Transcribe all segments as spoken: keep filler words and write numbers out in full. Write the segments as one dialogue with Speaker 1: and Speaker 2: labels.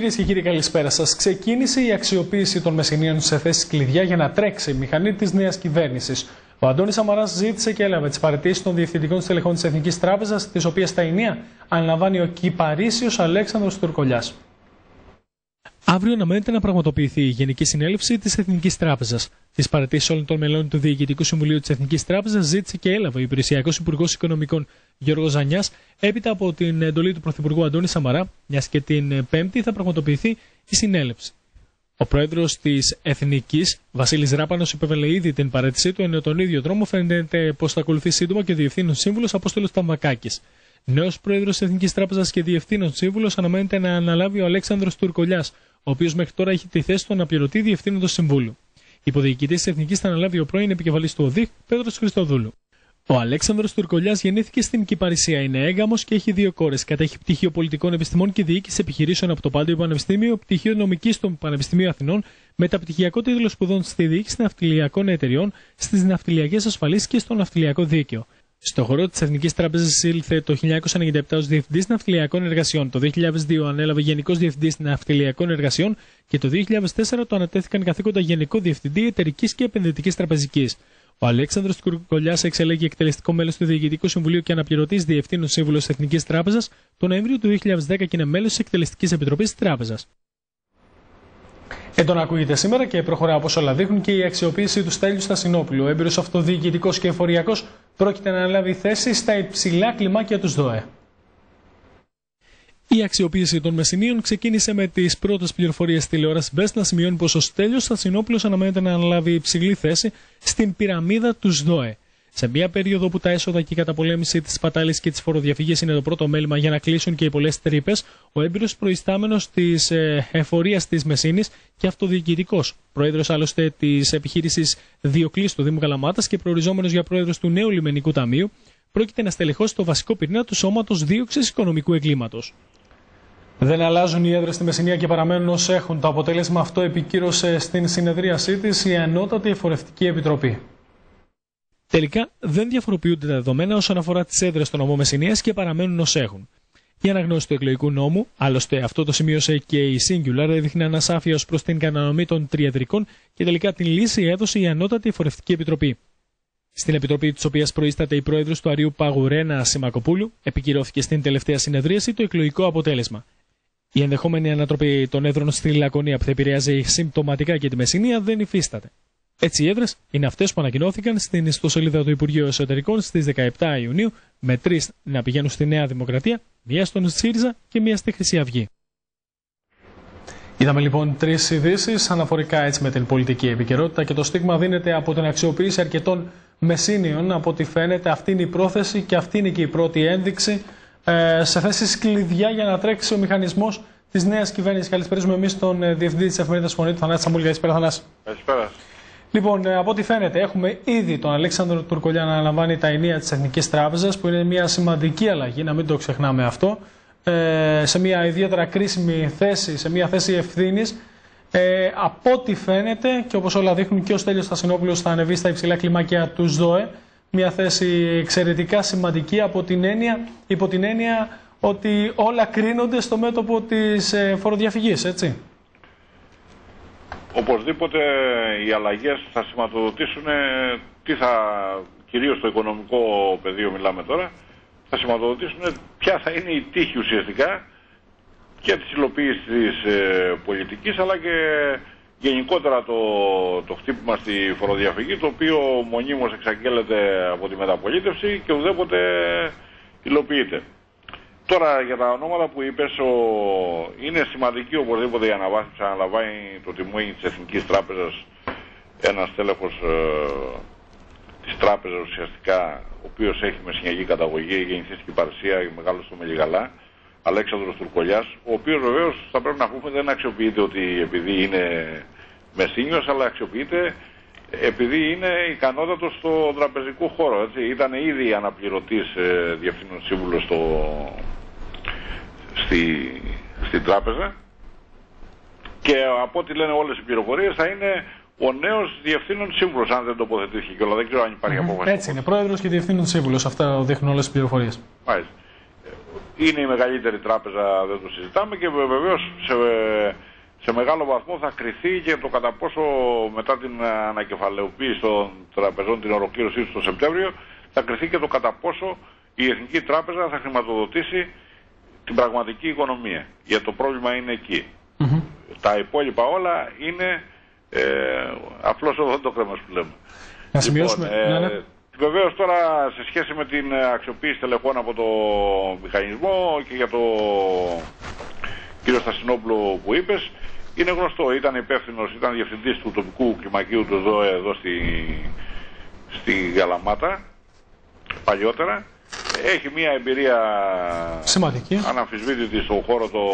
Speaker 1: Κυρίες και κύριοι, καλησπέρα σας. Ξεκίνησε η αξιοποίηση των Μεσσηνίων σε θέσεις κλειδιά για να τρέξει η μηχανή της νέας κυβέρνησης. Ο Αντώνης Σαμαράς ζήτησε και έλαβε τις παραιτήσεις των διευθυντικών στελεχών της Εθνικής Τράπεζας, τις οποίες τα ενία αναλαμβάνει ο κυπαρίσιος Αλέξανδρος Τουρκολιάς. Αύριο αναμένεται να πραγματοποιηθεί η Γενική Συνέλευση της Εθνικής Τράπεζας. Τις παραιτήσεις όλων των μελών του Διοικητικού Συμβουλίου της Εθνικής Τράπεζας ζήτησε και έλαβε ο Υπηρεσιακός Υπουργός Οικονομικών Γιώργος Ζανιάς, έπειτα από την εντολή του Πρωθυπουργού Αντώνη Σαμαρά, μιας και την Πέμπτη θα πραγματοποιηθεί η συνέλευση. Ο πρόεδρος της Εθνικής, Βασίλης Ράπανος, υπέβαλε ήδη την παραίτησή του, ενώ τον ίδιο δρόμο φαίνεται πως θα ακολουθεί σύντομα και ο Διευθύνων Σύμβουλος Απόστολος Ταμβακάκης. Νέος πρόεδρος της Εθνικής Τράπεζας και Διευθύνων Σύμβουλος αναμένεται να αναλάβει ο Αλέξανδρος Τουρκολιάς, ο οποίος μέχρι τώρα έχει τη θέση του αναπληρωτή Διευθύνοντος Συμβούλου. Υποδιοικητής της Εθνικής θα αναλάβει ο πρώην επικεφαλής του ΟΔΙΧ, Πέτρος Χριστοδούλου. Ο Αλέξανδρος Τουρκολιάς γεννήθηκε στην Κυπαρισία, είναι έγκαμος και έχει δύο κόρες. Κατέχει πτυχίο πολιτικών επιστημών και διοίκηση επιχειρήσεων από το Πάντιο Πανεπιστήμιο, πτυχίο νομικής στο Πανεπιστήμιο Αθηνών, μεταπτυχιακό τίτλο σπουδών στη διοίκηση ναυτιλιακών εταιριών, στις ναυτιλιακές ασφαλίσεις και στο ναυτιλιακό δίκαιο. Στο χώρο της Εθνικής Τράπεζας ήλθε το χίλια εννιακόσια ενενήντα επτά ως Διευθυντής Ναυτιλιακών Εργασιών. Το δύο χιλιάδες δύο ανέλαβε Γενικός Διευθυντής Ναυτιλιακών Εργασιών και το δύο χιλιάδες τέσσερα το ανατέθηκαν καθήκοντα Γενικό Διευθυντή Εταιρικής και Επενδυτικής Τραπεζικής. Ο Αλέξανδρος Τουρκολιάς εξελέγει εκτελεστικό μέλος του Διοικητικού Συμβουλίου και αναπληρωτής Διευθύνων Σύμβουλος της Εθνικής Τράπεζας τον Νοέμβριο του δύο χιλιάδες δέκα και είναι μέλος της Εκτελεστικής Επιτροπής της Τράπεζας. Έντονα ακούγεται σήμερα και προχωρά όπως όλα δείχνουν και η αξιοποίηση του Στέλιου Στασινόπουλου. Ο έμπειρος αυτοδιοικητικός και εφοριακός πρόκειται να αναλάβει θέση στα υψηλά κλιμάκια του ΣΔΟΕ. Η αξιοποίηση των Μεσσηνίων ξεκίνησε με τις πρώτες πληροφορίες τηλεόρασης Best να σημειώνει πως ο Στέλιος Στασινόπουλος αναμένεται να αναλάβει υψηλή θέση στην πυραμίδα του ΣΔΟΕ. Σε μια περίοδο που τα έσοδα και η καταπολέμηση της σπατάλης και της φοροδιαφυγής είναι το πρώτο μέλημα για να κλείσουν και οι πολλές τρύπες, ο έμπειρος προϊστάμενος της ε, εφορίας της Μεσσήνης και αυτοδιοικητικός, πρόεδρος άλλωστε της επιχείρησης Διοκλής του Δήμου Καλαμάτας και προοριζόμενος για πρόεδρος του νέου λιμενικού ταμείου, πρόκειται να στελεχώσει το βασικό πυρήνα του σώματος δίωξης οικονομικού εγκλήματος. Δεν αλλάζουν οι έδρες στη Μεσσηνία και παραμένουν ως έχουν. Το αποτέλεσμα αυτό επικύρωσε στην συνεδρίασή της η Ανώτατη Εφορευτική Επιτροπή. Τελικά δεν διαφοροποιούνται τα δεδομένα όσον αφορά τις έδρες των νομών Μεσσηνίας και παραμένουν ως έχουν. Η αναγνώση του εκλογικού νόμου, άλλωστε αυτό το σημείωσε και η Singular, έδειχνε ανασάφεια ως προς την κατανομή των τριεδρικών και τελικά την λύση έδωσε η Ανώτατη Εφορευτική Επιτροπή. Στην επιτροπή της οποίας προείσταται η πρόεδρος του Αρείου Πάγου Ρένα Σιμακοπούλου, επικυρώθηκε στην τελευταία συνεδρίαση το εκλογικό αποτέλεσμα. Η ενδεχόμενη ανατροπή των έδρων στη Λακωνία που θα επηρεάζει συμπτωματικά και τη Μεσσηνία δεν υφίσταται. Έτσι, οι έδρες είναι αυτές που ανακοινώθηκαν στην ιστοσελίδα του Υπουργείου Εσωτερικών στις δεκαεπτά Ιουνίου, με τρεις να πηγαίνουν στη Νέα Δημοκρατία, μία στον ΣΥΡΙΖΑ και μία στη Χρυσή Αυγή. Είδαμε λοιπόν τρεις ειδήσεις αναφορικά έτσι με την πολιτική επικαιρότητα και το στίγμα δίνεται από την αξιοποίηση αρκετών Μεσσήνιων. Από ό,τι φαίνεται, αυτή είναι η πρόθεση και αυτή είναι και η πρώτη ένδειξη ε, σε θέσεις κλειδιά για να τρέξει ο μηχανισμός της νέας κυβέρνησης. Καλησπέριζουμε εμείς τον Διευθυντή της Εφημερίδας Φωνή, τον Θανάση Σαμούλη. Καλησπέρα, Θανάση.
Speaker 2: Καλησπέρα.
Speaker 1: Λοιπόν, από ό,τι φαίνεται, έχουμε ήδη τον Αλέξανδρο Τουρκολιά να αναλαμβάνει τα ενία της Εθνικής Τράπεζας, που είναι μια σημαντική αλλαγή, να μην το ξεχνάμε αυτό, ε, σε μια ιδιαίτερα κρίσιμη θέση, σε μια θέση ευθύνης. Ε, από ό,τι φαίνεται, και όπως όλα δείχνουν, και ο Στέλιος Στασινόπουλος θα ανεβεί στα υψηλά κλιμάκια του ΣΔΟΕ, μια θέση εξαιρετικά σημαντική από την έννοια, υπό την έννοια ότι όλα κρίνονται στο μέτωπο της ε, φοροδιαφυγής, έτσι.
Speaker 2: Οπωσδήποτε οι αλλαγές θα σηματοδοτήσουν, τι θα, κυρίως στο οικονομικό πεδίο μιλάμε τώρα, θα σηματοδοτήσουν ποια θα είναι η τύχη ουσιαστικά και της υλοποίησης της ε, πολιτικής, αλλά και γενικότερα το, το χτύπημα στη φοροδιαφυγή, το οποίο μονίμως εξαγγέλλεται από τη μεταπολίτευση και ουδέποτε υλοποιείται. Τώρα για τα ονόματα που είπες, ο... είναι σημαντική οπωσδήποτε η αναβάθμιση, αναλαμβάνει το τιμόνι της Εθνικής Τράπεζας ένας τέλεχος ε, της τράπεζας ουσιαστικά, ο οποίος έχει μεσσηνιακή καταγωγή, γεννηθεί στην Κυπαρισία και μεγάλωσε στο Μελιγαλά, Αλέξανδρος Τουρκολιάς, ο οποίος βεβαίως θα πρέπει να πούμε δεν αξιοποιείται ότι επειδή είναι Μεσσήνιος, αλλά αξιοποιείται επειδή είναι ικανότατος στο τραπεζικό χώρο. Έτσι. Ήταν ήδη αναπληρωτής ε, διευθύνων σύμβουλος στο, στη, στην τράπεζα και από ό,τι λένε όλες οι πληροφορίες θα είναι ο νέος διευθύνων σύμβουλος, αν δεν τοποθετήθηκε κιόλα. Δεν ξέρω αν υπάρχει mm-hmm. απόφαση.
Speaker 1: Έτσι είναι, πρόεδρος και διευθύνων σύμβουλος. Αυτά δείχνουν όλες τις πληροφορίες.
Speaker 2: Μάλιστα. είναι η μεγαλύτερη τράπεζα, δεν το συζητάμε, και βεβαίως σε, σε μεγάλο βαθμό θα κριθεί και το κατά πόσο μετά την ανακεφαλαιοποίηση των τραπεζών, την ολοκλήρωσή του το Σεπτέμβριο, θα κριθεί και το κατά πόσο η Εθνική Τράπεζα θα χρηματοδοτήσει την πραγματική οικονομία. Γιατί το πρόβλημα είναι εκεί. Mm-hmm. Τα υπόλοιπα όλα είναι ε, απλώς οδοντόκρεμας που λέμε.
Speaker 1: Να σημειώσουμε.
Speaker 2: Λοιπόν, ε,
Speaker 1: ναι, ναι.
Speaker 2: Βεβαίως τώρα σε σχέση με την αξιοποίηση τελεχών από το μηχανισμό και για το κύριο Στασινόπουλο που είπες, είναι γνωστό, ήταν υπεύθυνος, ήταν διευθυντής του τοπικού κλιμακίου του ΔΟΕ εδώ στη, στη Γαλαμάτα παλιότερα. Έχει μια εμπειρία
Speaker 1: σημαντική,
Speaker 2: αναμφισβήτητη στον χώρο το,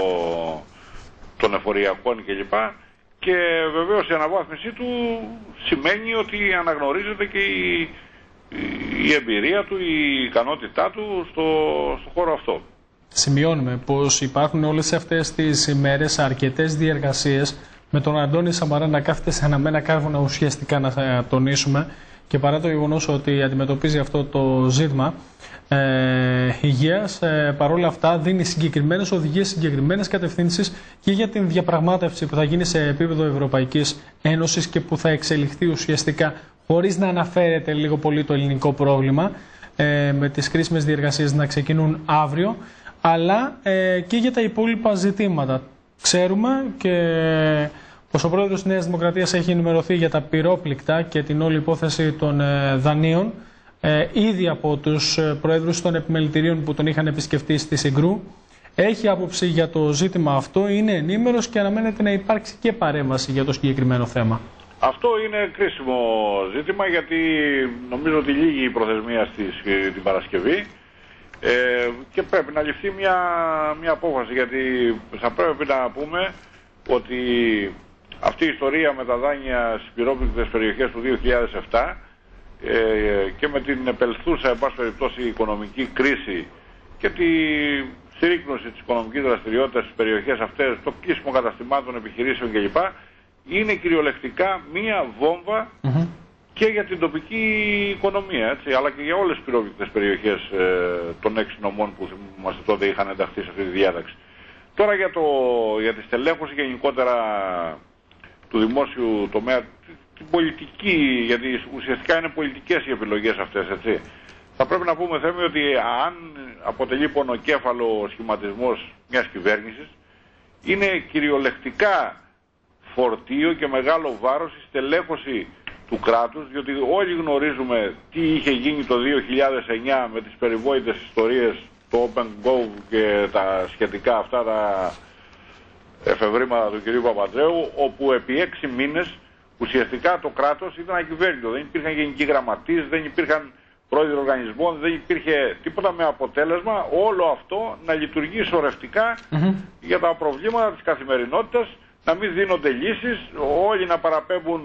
Speaker 2: των εφοριακών κλπ. Και βεβαίως η αναβάθμιση του σημαίνει ότι αναγνωρίζεται και η, η εμπειρία του, η ικανότητά του στο, στο χώρο αυτό.
Speaker 1: Σημειώνουμε πως υπάρχουν όλες αυτές τις ημέρες αρκετές διεργασίες με τον Αντώνη Σαμαρά να κάθεται σε αναμένα κάρβουνα, ουσιαστικά να τονίσουμε, και παρά το γεγονός ότι αντιμετωπίζει αυτό το ζήτημα ε, υγείας, ε, παρόλα αυτά δίνει συγκεκριμένες οδηγίες, συγκεκριμένες κατευθύνσεις και για την διαπραγμάτευση που θα γίνει σε επίπεδο Ευρωπαϊκής Ένωσης και που θα εξελιχθεί ουσιαστικά χωρίς να αναφέρεται λίγο πολύ το ελληνικό πρόβλημα, ε, με τις κρίσιμες διεργασίες να ξεκινούν αύριο, αλλά ε, και για τα υπόλοιπα ζητήματα. Ξέρουμε και πως ο πρόεδρος της Νέας Δημοκρατίας έχει ενημερωθεί για τα πυρόπληκτα και την όλη υπόθεση των ε, δανείων ε, ήδη από τους πρόεδρους των επιμελητηρίων που τον είχαν επισκεφτεί στη Συγκρού. Έχει άποψη για το ζήτημα αυτό, είναι ενήμερος και αναμένεται να υπάρξει και παρέμβαση για το συγκεκριμένο θέμα.
Speaker 2: Αυτό είναι κρίσιμο ζήτημα, γιατί νομίζω ότι λύγει η προθεσμία στις, την Παρασκευή ε, και πρέπει να ληφθεί μια, μια απόφαση, γιατί θα πρέπει να πούμε ότι αυτή η ιστορία με τα δάνεια στις πυρόπληκτες περιοχές του δύο χιλιάδες επτά ε, και με την επελθούσα, εν πάση περιπτώσει, οικονομική κρίση και τη συρρίκνωση της οικονομικής δραστηριότητας στις περιοχές αυτές, το κλείσιμο καταστημάτων, επιχειρήσεων κλπ. Είναι κυριολεκτικά μία βόμβα mm-hmm. και για την τοπική οικονομία, έτσι, αλλά και για όλες τις πυρόπληκτες περιοχές ε, των έξι νομών που θυμάστε τότε είχαν ενταχθεί σε αυτή τη διάταξη. Τώρα για, το, για τη στελέχωση γενικότερα του δημόσιου τομέα, την πολιτική, γιατί ουσιαστικά είναι πολιτικές οι επιλογές αυτές, έτσι. Θα πρέπει να πούμε, Θέμη, ότι αν αποτελεί πονοκέφαλο ο σχηματισμός μιας κυβέρνησης, είναι κυριολεκτικά φορτίο και μεγάλο βάρος η στελέχωση του κράτους, διότι όλοι γνωρίζουμε τι είχε γίνει το δύο χιλιάδες εννιά με τις περιβόητες ιστορίες, το OpenGov και τα σχετικά αυτά τα εφευρήματα του κ. Παπαντρέου, όπου επί έξι μήνες ουσιαστικά το κράτος ήταν ακυβέρνητο. Δεν υπήρχαν γενικοί γραμματείς, δεν υπήρχαν πρόεδροι οργανισμών, δεν υπήρχε τίποτα, με αποτέλεσμα όλο αυτό να λειτουργεί σωρευτικά mm-hmm. για τα προβλήματα της καθημερινότητας, να μην δίνονται λύσεις, όλοι να παραπέμπουν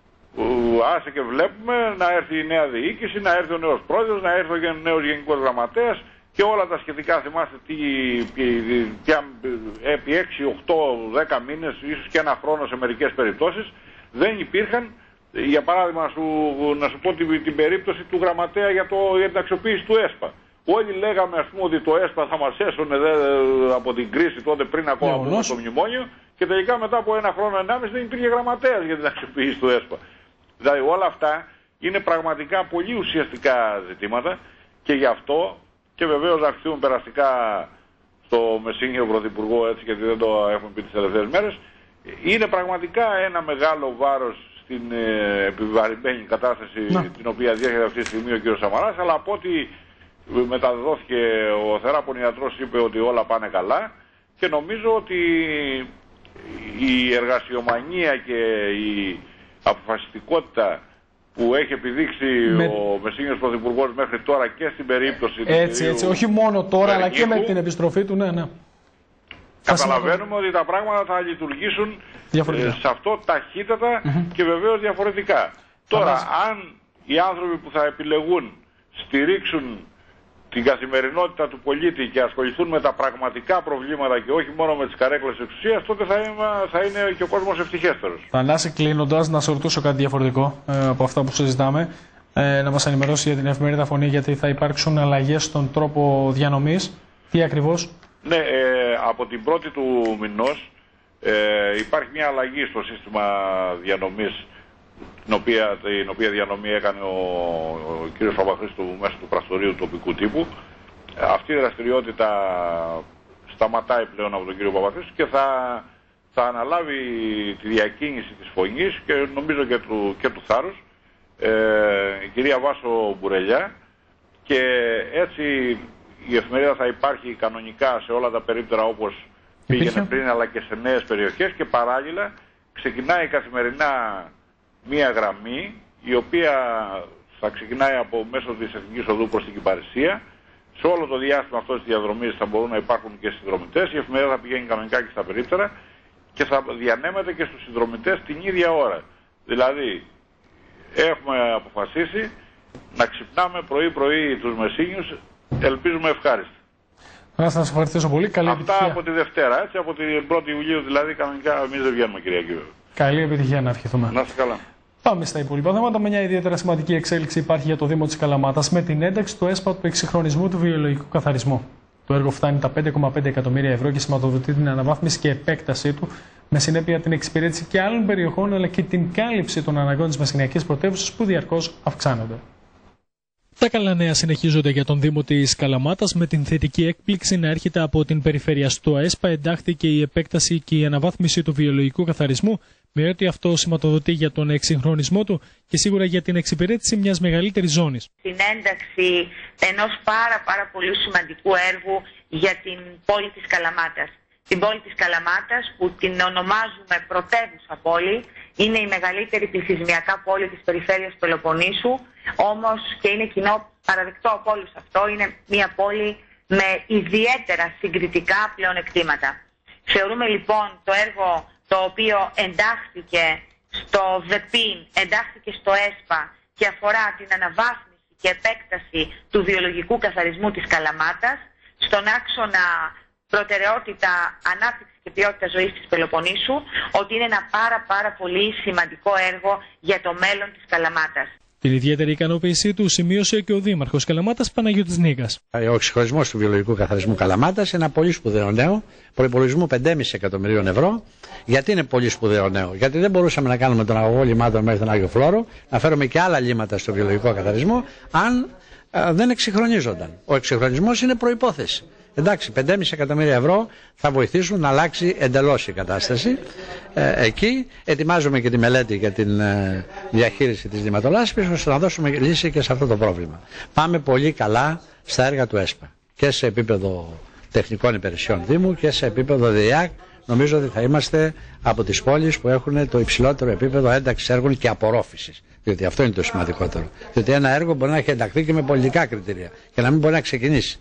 Speaker 2: άσε και βλέπουμε, να έρθει η νέα διοίκηση, να έρθει ο νέος πρόεδρος, να έρθει ο νέος γενικός γραμματέας και όλα τα σχετικά. Θυμάστε τι, πια, επί έξι, οκτώ, δέκα μήνες, ίσως και ένα χρόνο σε μερικές περιπτώσεις, δεν υπήρχαν. Για παράδειγμα, να σου, να σου πω την, την περίπτωση του γραμματέα για, το, για την αξιοποίηση του ΕΣΠΑ. Όλοι λέγαμε, ας πούμε, ότι το ΕΣΠΑ θα μας έσωνε δε, από την κρίση τότε, πριν ακόμα από το μνημόνιο, και τελικά μετά από ένα χρόνο ενάμιση δεν υπήρχε γραμματέας για την αξιοποίηση του ΕΣΠΑ. Δηλαδή όλα αυτά είναι πραγματικά πολύ ουσιαστικά ζητήματα, και γι' αυτό, και βεβαίως να αφηθούμε περαστικά στο Μεσίνιο Πρωθυπουργό, έτσι, γιατί δεν το έχουμε πει τις τελευταίες μέρες, είναι πραγματικά ένα μεγάλο βάρος στην ε, επιβαρημένη κατάσταση να. την οποία διέχεται αυτή τη στιγμή ο κ. Σαμαράς, αλλά από ό,τι μεταδόθηκε ο θεράπων ιατρός είπε ότι όλα πάνε καλά, και νομίζω ότι η εργασιομανία και η αποφασιστικότητα που έχει επιδείξει με... ο Μεσίνιος Πρωθυπουργός μέχρι τώρα και στην περίπτωση
Speaker 1: έτσι, του έτσι, όχι μόνο τώρα αλλά και με την επιστροφή του, ναι, ναι.
Speaker 2: Καταλαβαίνουμε ότι τα πράγματα θα λειτουργήσουν ε, σε αυτό ταχύτατα mm-hmm. και βεβαίως διαφορετικά. Τώρα, αν οι άνθρωποι που θα επιλεγούν στηρίξουν την καθημερινότητα του πολίτη και ασχοληθούν με τα πραγματικά προβλήματα και όχι μόνο με τις καρέκλες εξουσίας, τότε θα είναι, θα είναι και ο κόσμος ευτυχέστερος. Θανάση,
Speaker 1: κλείνοντας, να σε ρωτήσω κάτι διαφορετικό ε, από αυτά που συζητάμε. Ε, να μας ενημερώσει για την εφημερίδα Φωνή, γιατί θα υπάρξουν αλλαγές στον τρόπο διανομής Τι ακριβώς?
Speaker 2: Ναι, ε, από την πρώτη του μηνός ε, υπάρχει μια αλλαγή στο σύστημα διανομής, την οποία, την οποία διανομή έκανε ο, ο κ. Παπαχρήστου μέσω του πρακτορείου τοπικού τύπου. Αυτή η δραστηριότητα σταματάει πλέον από τον κ. Παπαχρήστου και θα, θα αναλάβει τη διακίνηση της Φωνής και νομίζω και του, και του Θάρρους ε, η κυρία Βάσο Μπουρελιά, και έτσι η εφημερίδα θα υπάρχει κανονικά σε όλα τα περίπτερα όπως πήγαινε πριν, αλλά και σε νέες περιοχές, και παράλληλα ξεκινάει καθημερινά μία γραμμή η οποία θα ξεκινάει από μέσω της Εθνικής Οδού προς την Κυπαρισία. Σε όλο το διάστημα αυτό της διαδρομής θα μπορούν να υπάρχουν και συνδρομητές. Η εφημερίδα θα πηγαίνει κανονικά και στα περίπτερα και θα διανέμεται και στους συνδρομητές την ίδια ώρα. Δηλαδή έχουμε αποφασίσει να ξυπνάμε πρωί-πρωί τους Μεσσήνιους, ελπίζουμε ευχάριστα.
Speaker 1: Να σας ευχαριστήσω πολύ. Καλή
Speaker 2: Αυτά
Speaker 1: επιτυχία.
Speaker 2: από τη Δευτέρα, έτσι, από την πρώτη Ιουλίου δηλαδή, κανονικά εμείς δεν βγαίνουμε, Κυριακή.
Speaker 1: Καλή επιτυχία να ευχηθούμε.
Speaker 2: Να είστε καλά.
Speaker 1: Πάμε στα υπόλοιπα θέματα. Μια ιδιαίτερα σημαντική εξέλιξη υπάρχει για το Δήμο της Καλαμάτας με την ένταξη του ΕΣΠΑ του εξυγχρονισμού του βιολογικού καθαρισμού. Το έργο φτάνει τα πέντε κόμμα πέντε εκατομμύρια ευρώ και σηματοδοτεί την αναβάθμιση και επέκτασή του, με συνέπεια την εξυπηρέτηση και άλλων περιοχών αλλά και την κάλυψη των αναγκών της μεσηνιακής πρωτεύουσας που διαρκώς αυξάνονται. Τα καλά νέα συνεχίζονται για τον Δήμο της Καλαμάτας, με την θετική έκπληξη να έρχεται από την περιφέρεια. Στο ΕΣΠΑ εντάχθηκε η επέκταση και η αναβάθμιση του βιολογικού καθαρισμού, με ό,τι αυτό σηματοδοτεί για τον εξυγχρονισμό του και σίγουρα για την εξυπηρέτηση μιας μεγαλύτερης ζώνης.
Speaker 3: Την ένταξη ενός πάρα πάρα πολύ σημαντικού έργου για την πόλη της Καλαμάτας. Την πόλη της Καλαμάτας που την ονομάζουμε πρωτεύουσα πόλη, είναι η μεγαλύτερη πληθυσμιακά πόλη της περιφέρειας Πελοποννήσου, όμως και είναι κοινό παραδεκτό από όλους αυτό, είναι μια πόλη με ιδιαίτερα συγκριτικά πλεονεκτήματα. Θεωρούμε λοιπόν το έργο το οποίο εντάχθηκε στο ΔΕΠΗΝ, εντάχθηκε στο ΕΣΠΑ και αφορά την αναβάθμιση και επέκταση του βιολογικού καθαρισμού της Καλαμάτας, στον άξονα προτεραιότητα ανάπτυξη και ποιότητα ζωής της Πελοποννήσου, ότι είναι ένα πάρα πάρα πολύ σημαντικό έργο για το μέλλον της Καλαμάτας.
Speaker 1: Την ιδιαίτερη ικανοποίησή του σημείωσε και ο Δήμαρχος Καλαμάτας, Παναγιώτης Νίκας.
Speaker 4: Ο εξυγχρονισμός του βιολογικού καθαρισμού Καλαμάτας είναι ένα πολύ σπουδαίο νέο, προϋπολογισμού πέντε κόμμα πέντε εκατομμυρίων ευρώ. Γιατί είναι πολύ σπουδαίο νέο? Γιατί δεν μπορούσαμε να κάνουμε τον αγωγό λιμάτων μέχρι τον Άγιο Φλόρο, να φέρουμε και άλλα λίματα στο βιολογικό καθαρισμό, αν α, δεν εξυγχρονίζονταν. Ο εξυγχρονισμός είναι προϋπόθεση. Εντάξει, πέντε κόμμα πέντε εκατομμύρια ευρώ θα βοηθήσουν να αλλάξει εντελώς η κατάσταση. Ε, εκεί ετοιμάζουμε και τη μελέτη για την ε, διαχείριση της λιματολάσπης, ώστε να δώσουμε λύση και σε αυτό το πρόβλημα. Πάμε πολύ καλά στα έργα του ΕΣΠΑ. Και σε επίπεδο τεχνικών υπηρεσιών Δήμου και σε επίπεδο ΔΕΙΑΚ. Νομίζω ότι θα είμαστε από τις πόλεις που έχουν το υψηλότερο επίπεδο ένταξης έργων και απορρόφησης. Διότι αυτό είναι το σημαντικότερο. Διότι ένα έργο μπορεί να έχει ενταχθεί και με πολιτικά κριτήρια και να μην μπορεί να ξεκινήσει.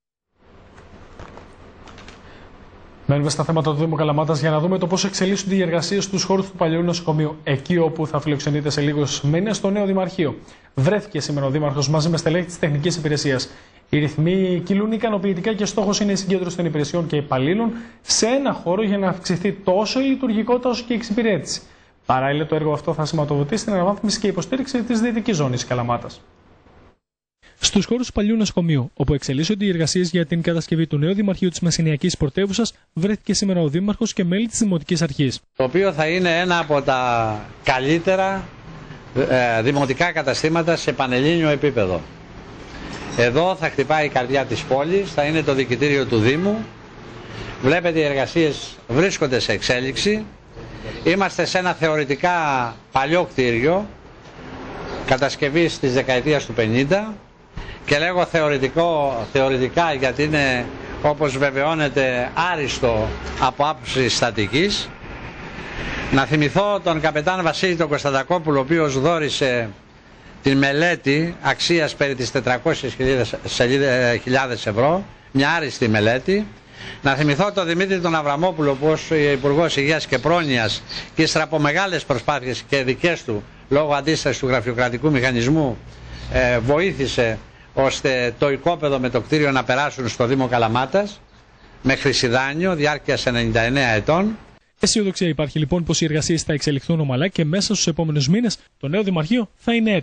Speaker 1: Μένουμε στα θέματα του Δήμου Καλαμάτας για να δούμε το πώς εξελίσσονται οι εργασίες στους χώρους του παλιού νοσοκομείου, εκεί όπου θα φιλοξενείται σε λίγους μήνες το νέο Δημαρχείο. Βρέθηκε σήμερα ο Δήμαρχος μαζί με στελέχη της τεχνικής υπηρεσίας. Οι ρυθμοί κυλούν ικανοποιητικά και στόχος είναι η συγκέντρωση των υπηρεσιών και υπαλλήλων σε ένα χώρο για να αυξηθεί τόσο η λειτουργικότητα όσο και η εξυπηρέτηση. Παράλληλα, το έργο αυτό θα σηματοδοτήσει την αναβάθμιση και υποστήριξη της δυτικής ζώνης Καλαμάτας. Στους χώρους του παλιού νοσοκομείου, όπου εξελίσσονται οι εργασίες για την κατασκευή του νέου Δημαρχείου της Μεσσηνιακής Πρωτεύουσας, βρέθηκε σήμερα ο Δήμαρχος και μέλη της Δημοτικής Αρχής.
Speaker 4: Το οποίο θα είναι ένα από τα καλύτερα ε, δημοτικά καταστήματα σε πανελλήνιο επίπεδο. Εδώ θα χτυπάει η καρδιά της πόλης, θα είναι το δικητήριο του Δήμου. Βλέπετε, οι εργασίες βρίσκονται σε εξέλιξη. Είμαστε σε ένα θεωρητικά παλιό κτίριο, κατασκευής της δεκαετίας του πενήντα. Και λέγω θεωρητικό, θεωρητικά γιατί είναι, όπως βεβαιώνεται, άριστο από άποψη στατικής. Να θυμηθώ τον καπετάν Βασίλη τον Κωνσταντακόπουλο, ο οποίος δώρισε την μελέτη αξίας περί τις τετρακόσιες χιλιάδες ευρώ, μια άριστη μελέτη. Να θυμηθώ τον Δημήτρη τον Αβραμόπουλο, που ως Υπουργός Υγείας και Πρόνοιας και ύστερα από μεγάλες προσπάθειες και δικές του λόγω αντίστασης του γραφειοκρατικού μηχανισμού ε, βοήθησε ώστε το οικόπεδο με το κτίριο να περάσουν στο Δήμο Καλαμάτας με χρυσιδάνιο διάρκειας ενενήντα εννέα ετών.
Speaker 1: Αισιοδοξία υπάρχει λοιπόν πως οι εργασίες θα εξελιχθούν ομαλά και μέσα στους επόμενους μήνες το νέο Δημαρχείο θα είναι έτοιμο.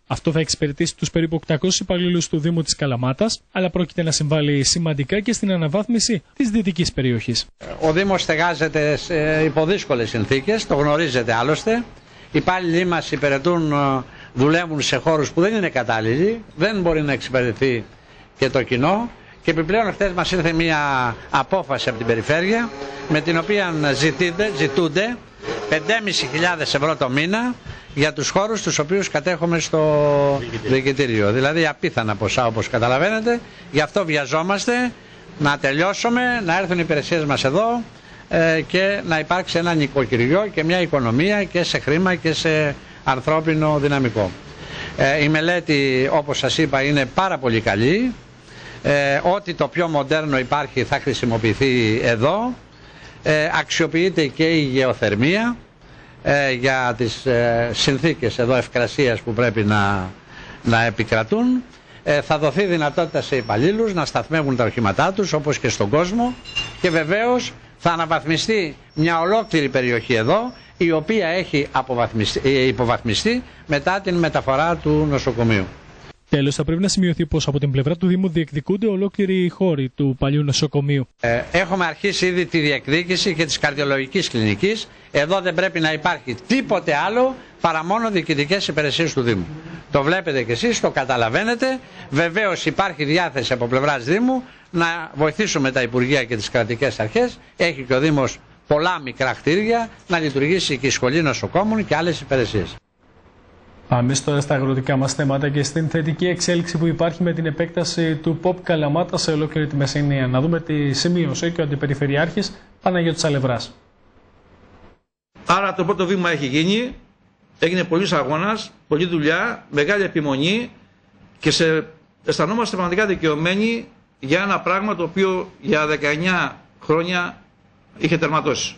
Speaker 1: Αυτό θα εξυπηρετήσει τους περίπου οκτακόσιους υπαλλήλους του Δήμου της Καλαμάτας, αλλά πρόκειται να συμβάλλει σημαντικά και στην αναβάθμιση της δυτικής περιοχής.
Speaker 4: Ο Δήμος στεγάζεται σε υπό δύσκολες συνθήκες, το γνωρίζετε άλλωστε. Οι υπάλληλοι μας υπηρετούν, δουλεύουν σε χώρους που δεν είναι κατάλληλοι, δεν μπορεί να εξυπηρετηθεί και το κοινό. Και επιπλέον χθες μας ήρθε μια απόφαση από την περιφέρεια με την οποία ζητείτε, ζητούνται πέντε χιλιάδες πεντακόσια ευρώ το μήνα για τους χώρους τους οποίους κατέχουμε στο διοικητήριο. Δηλαδή απίθανα ποσά, όπως καταλαβαίνετε. Γι' αυτό βιαζόμαστε να τελειώσουμε, να έρθουν οι υπηρεσίες μας εδώ ε, και να υπάρξει ένα νοικοκυριό και μια οικονομία και σε χρήμα και σε ανθρώπινο δυναμικό. Ε, η μελέτη, όπως σας είπα, είναι πάρα πολύ καλή. Ε, ό,τι το πιο μοντέρνο υπάρχει θα χρησιμοποιηθεί εδώ. Ε, αξιοποιείται και η γεωθερμία ε, για τις ε, συνθήκες εδώ ευκρασίας που πρέπει να, να επικρατούν. Ε, θα δοθεί δυνατότητα σε υπαλλήλους να σταθμεύουν τα οχήματά τους όπως και στον κόσμο και βεβαίως θα αναβαθμιστεί μια ολόκληρη περιοχή εδώ η οποία έχει υποβαθμιστεί μετά την μεταφορά του νοσοκομείου.
Speaker 1: Τέλος, θα πρέπει να σημειωθεί πως από την πλευρά του Δήμου διεκδικούνται ολόκληροι οι χώροι του παλιού νοσοκομείου.
Speaker 4: Ε, έχουμε αρχίσει ήδη τη διεκδίκηση και της καρδιολογικής κλινικής. Εδώ δεν πρέπει να υπάρχει τίποτε άλλο παρά μόνο διοικητικές υπηρεσίες του Δήμου. Το βλέπετε κι εσείς, το καταλαβαίνετε. Βεβαίως υπάρχει διάθεση από πλευράς Δήμου να βοηθήσουμε τα Υπουργεία και τις κρατικές αρχές. Έχει και ο Δήμος πολλά μικρά κτίρια, να λειτουργήσει και η Σχολή Νοσοκόμων και άλλες υπηρεσίες.
Speaker 1: Πάμε τώρα στα αγροτικά μας θέματα και στην θετική εξέλιξη που υπάρχει με την επέκταση του ΠΟΠ Καλαμάτα σε ολόκληρη τη Μεσσηνία. Να δούμε τη σημείωση και ο Αντιπεριφερειάρχης Παναγιώτης Αλευράς.
Speaker 5: Άρα το πρώτο βήμα έχει γίνει, έγινε πολλής αγώνας, πολλή δουλειά, μεγάλη επιμονή και σε, αισθανόμαστε πραγματικά δικαιωμένοι για ένα πράγμα το οποίο για δεκαεννιά χρόνια είχε τερματώσει.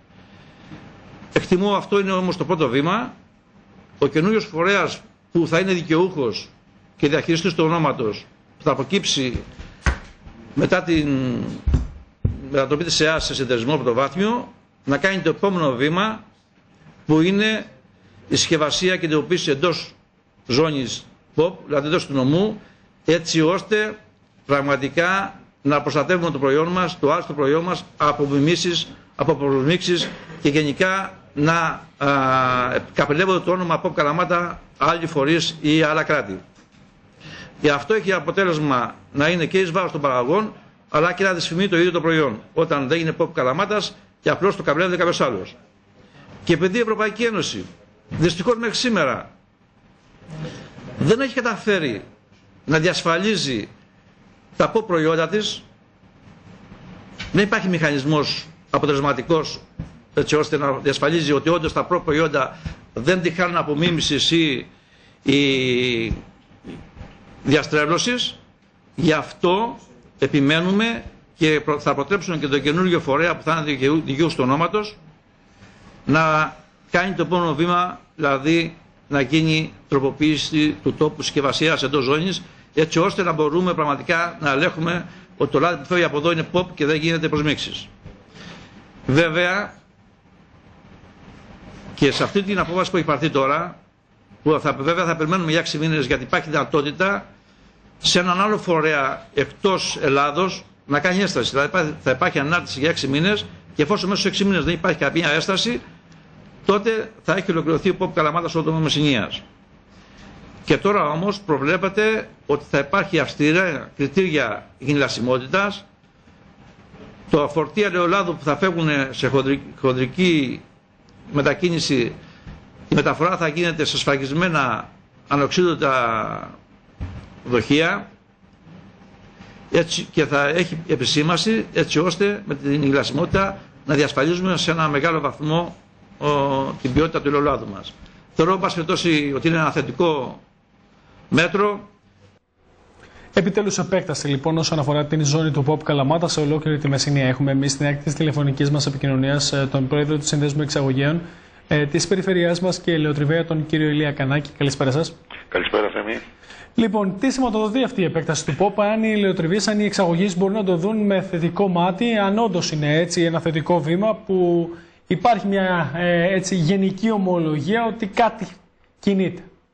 Speaker 5: Εκτιμώ αυτό είναι όμως το πρώτο βήμα. Ο καινούριος φορέας που θα είναι δικαιούχος και διαχειριστής του ονόματος που θα προκύψει μετά την μετατροπή της ΕΑΣ σε συνεταιρισμό πρωτοβάθμιο να κάνει το επόμενο βήμα που είναι η συσκευασία και τυποποίηση εντός ζώνης ΠΟΠ, δηλαδή εντός του νομού, έτσι ώστε πραγματικά να προστατεύουμε το προϊόν μας, το άριστο προϊόν μας από μιμήσεις, από προμίξεις και γενικά να καπελεύονται το όνομα ΠΟΠ Καλαμάτα άλλοι φορείς ή άλλα κράτη. Και αυτό έχει αποτέλεσμα να είναι και εις βάρος των παραγωγών, αλλά και να δυσφημεί το ίδιο το προϊόν. Όταν δεν είναι ΠΟΠ Καλαμάτας και απλώς το καπελεύεται κάποιος άλλος. Και επειδή η Ευρωπαϊκή Ένωση δυστυχώς μέχρι σήμερα δεν έχει καταφέρει να διασφαλίζει τα ΠΟΠ προϊόντα της, δεν υπάρχει μηχανισμός αποτελεσματικός έτσι ώστε να διασφαλίζει ότι όντως τα ΠΟΠ προϊόντα δεν τη χάνουν απομίμησης ή, ή διαστρέβλωσης. Γι' αυτό επιμένουμε και θα προτρέψουμε και το καινούργιο φορέα που θα είναι δικαιούς του ονόματος να κάνει το επόμενο βήμα, δηλαδή να γίνει τροποποίηση του τόπου συσκευασίας εντός ζώνης, έτσι ώστε να μπορούμε πραγματικά να ελέγχουμε ότι το λάδι που φεύγει από εδώ είναι ΠΟΠ και δεν γίνεται προσμίξεις. Βέβαια, και σε αυτή την απόφαση που έχει πάρθει τώρα, που θα, βέβαια θα περιμένουμε για έξι μήνες γιατί υπάρχει δυνατότητα σε έναν άλλο φορέα εκτός Ελλάδος να κάνει έσταση. Δηλαδή θα υπάρχει ανάρτηση για έξι μήνες και εφόσον μέσα στους έξι μήνες δεν υπάρχει καμία έσταση, τότε θα έχει ολοκληρωθεί ο ΠΟΠ Καλαμάτας στο τομέα Μεσσηνίας. Και τώρα όμως προβλέπεται ότι θα υπάρχει αυστηρά κριτήρια γυνηλασιμότητας. Το φορτία ελαιολάδου που θα φεύγουν σε χοντρική μετακίνηση, η μεταφορά θα γίνεται σε σφραγισμένα ανοξίδωτα δοχεία έτσι, και θα έχει επισήμαση έτσι ώστε με την υγρασιμότητα να διασφαλίζουμε σε ένα μεγάλο βαθμό ο, την ποιότητα του ελαιολάδου μας. Θεωρώ πάση περιπτώσει ότι είναι ένα θετικό μέτρο.
Speaker 1: Επιτέλους επέκταση λοιπόν όσον αφορά την ζώνη του ΠΟΠ Καλαμάτα σε ολόκληρη τη Μεσσηνία. Έχουμε εμείς στην άκρη της τηλεφωνικής μας επικοινωνίας τον πρόεδρο του Συνδέσμου Εξαγωγέων ε, της περιφερειάς μας και ελαιοτριβέα, τον κύριο Ηλία Κανάκη. Καλησπέρα σας.
Speaker 2: Καλησπέρα Θέμη.
Speaker 1: Λοιπόν, τι σηματοδοτεί αυτή η επέκταση του ΠΟΠ, αν οι ελαιοτριβείς, αν οι εξαγωγείς μπορούν να το δουν με θετικό μάτι, αν όντως είναι έτσι ένα θετικό βήμα που υπάρχει μια ε, έτσι, γενική ομολογία ότι κάτι κινείται.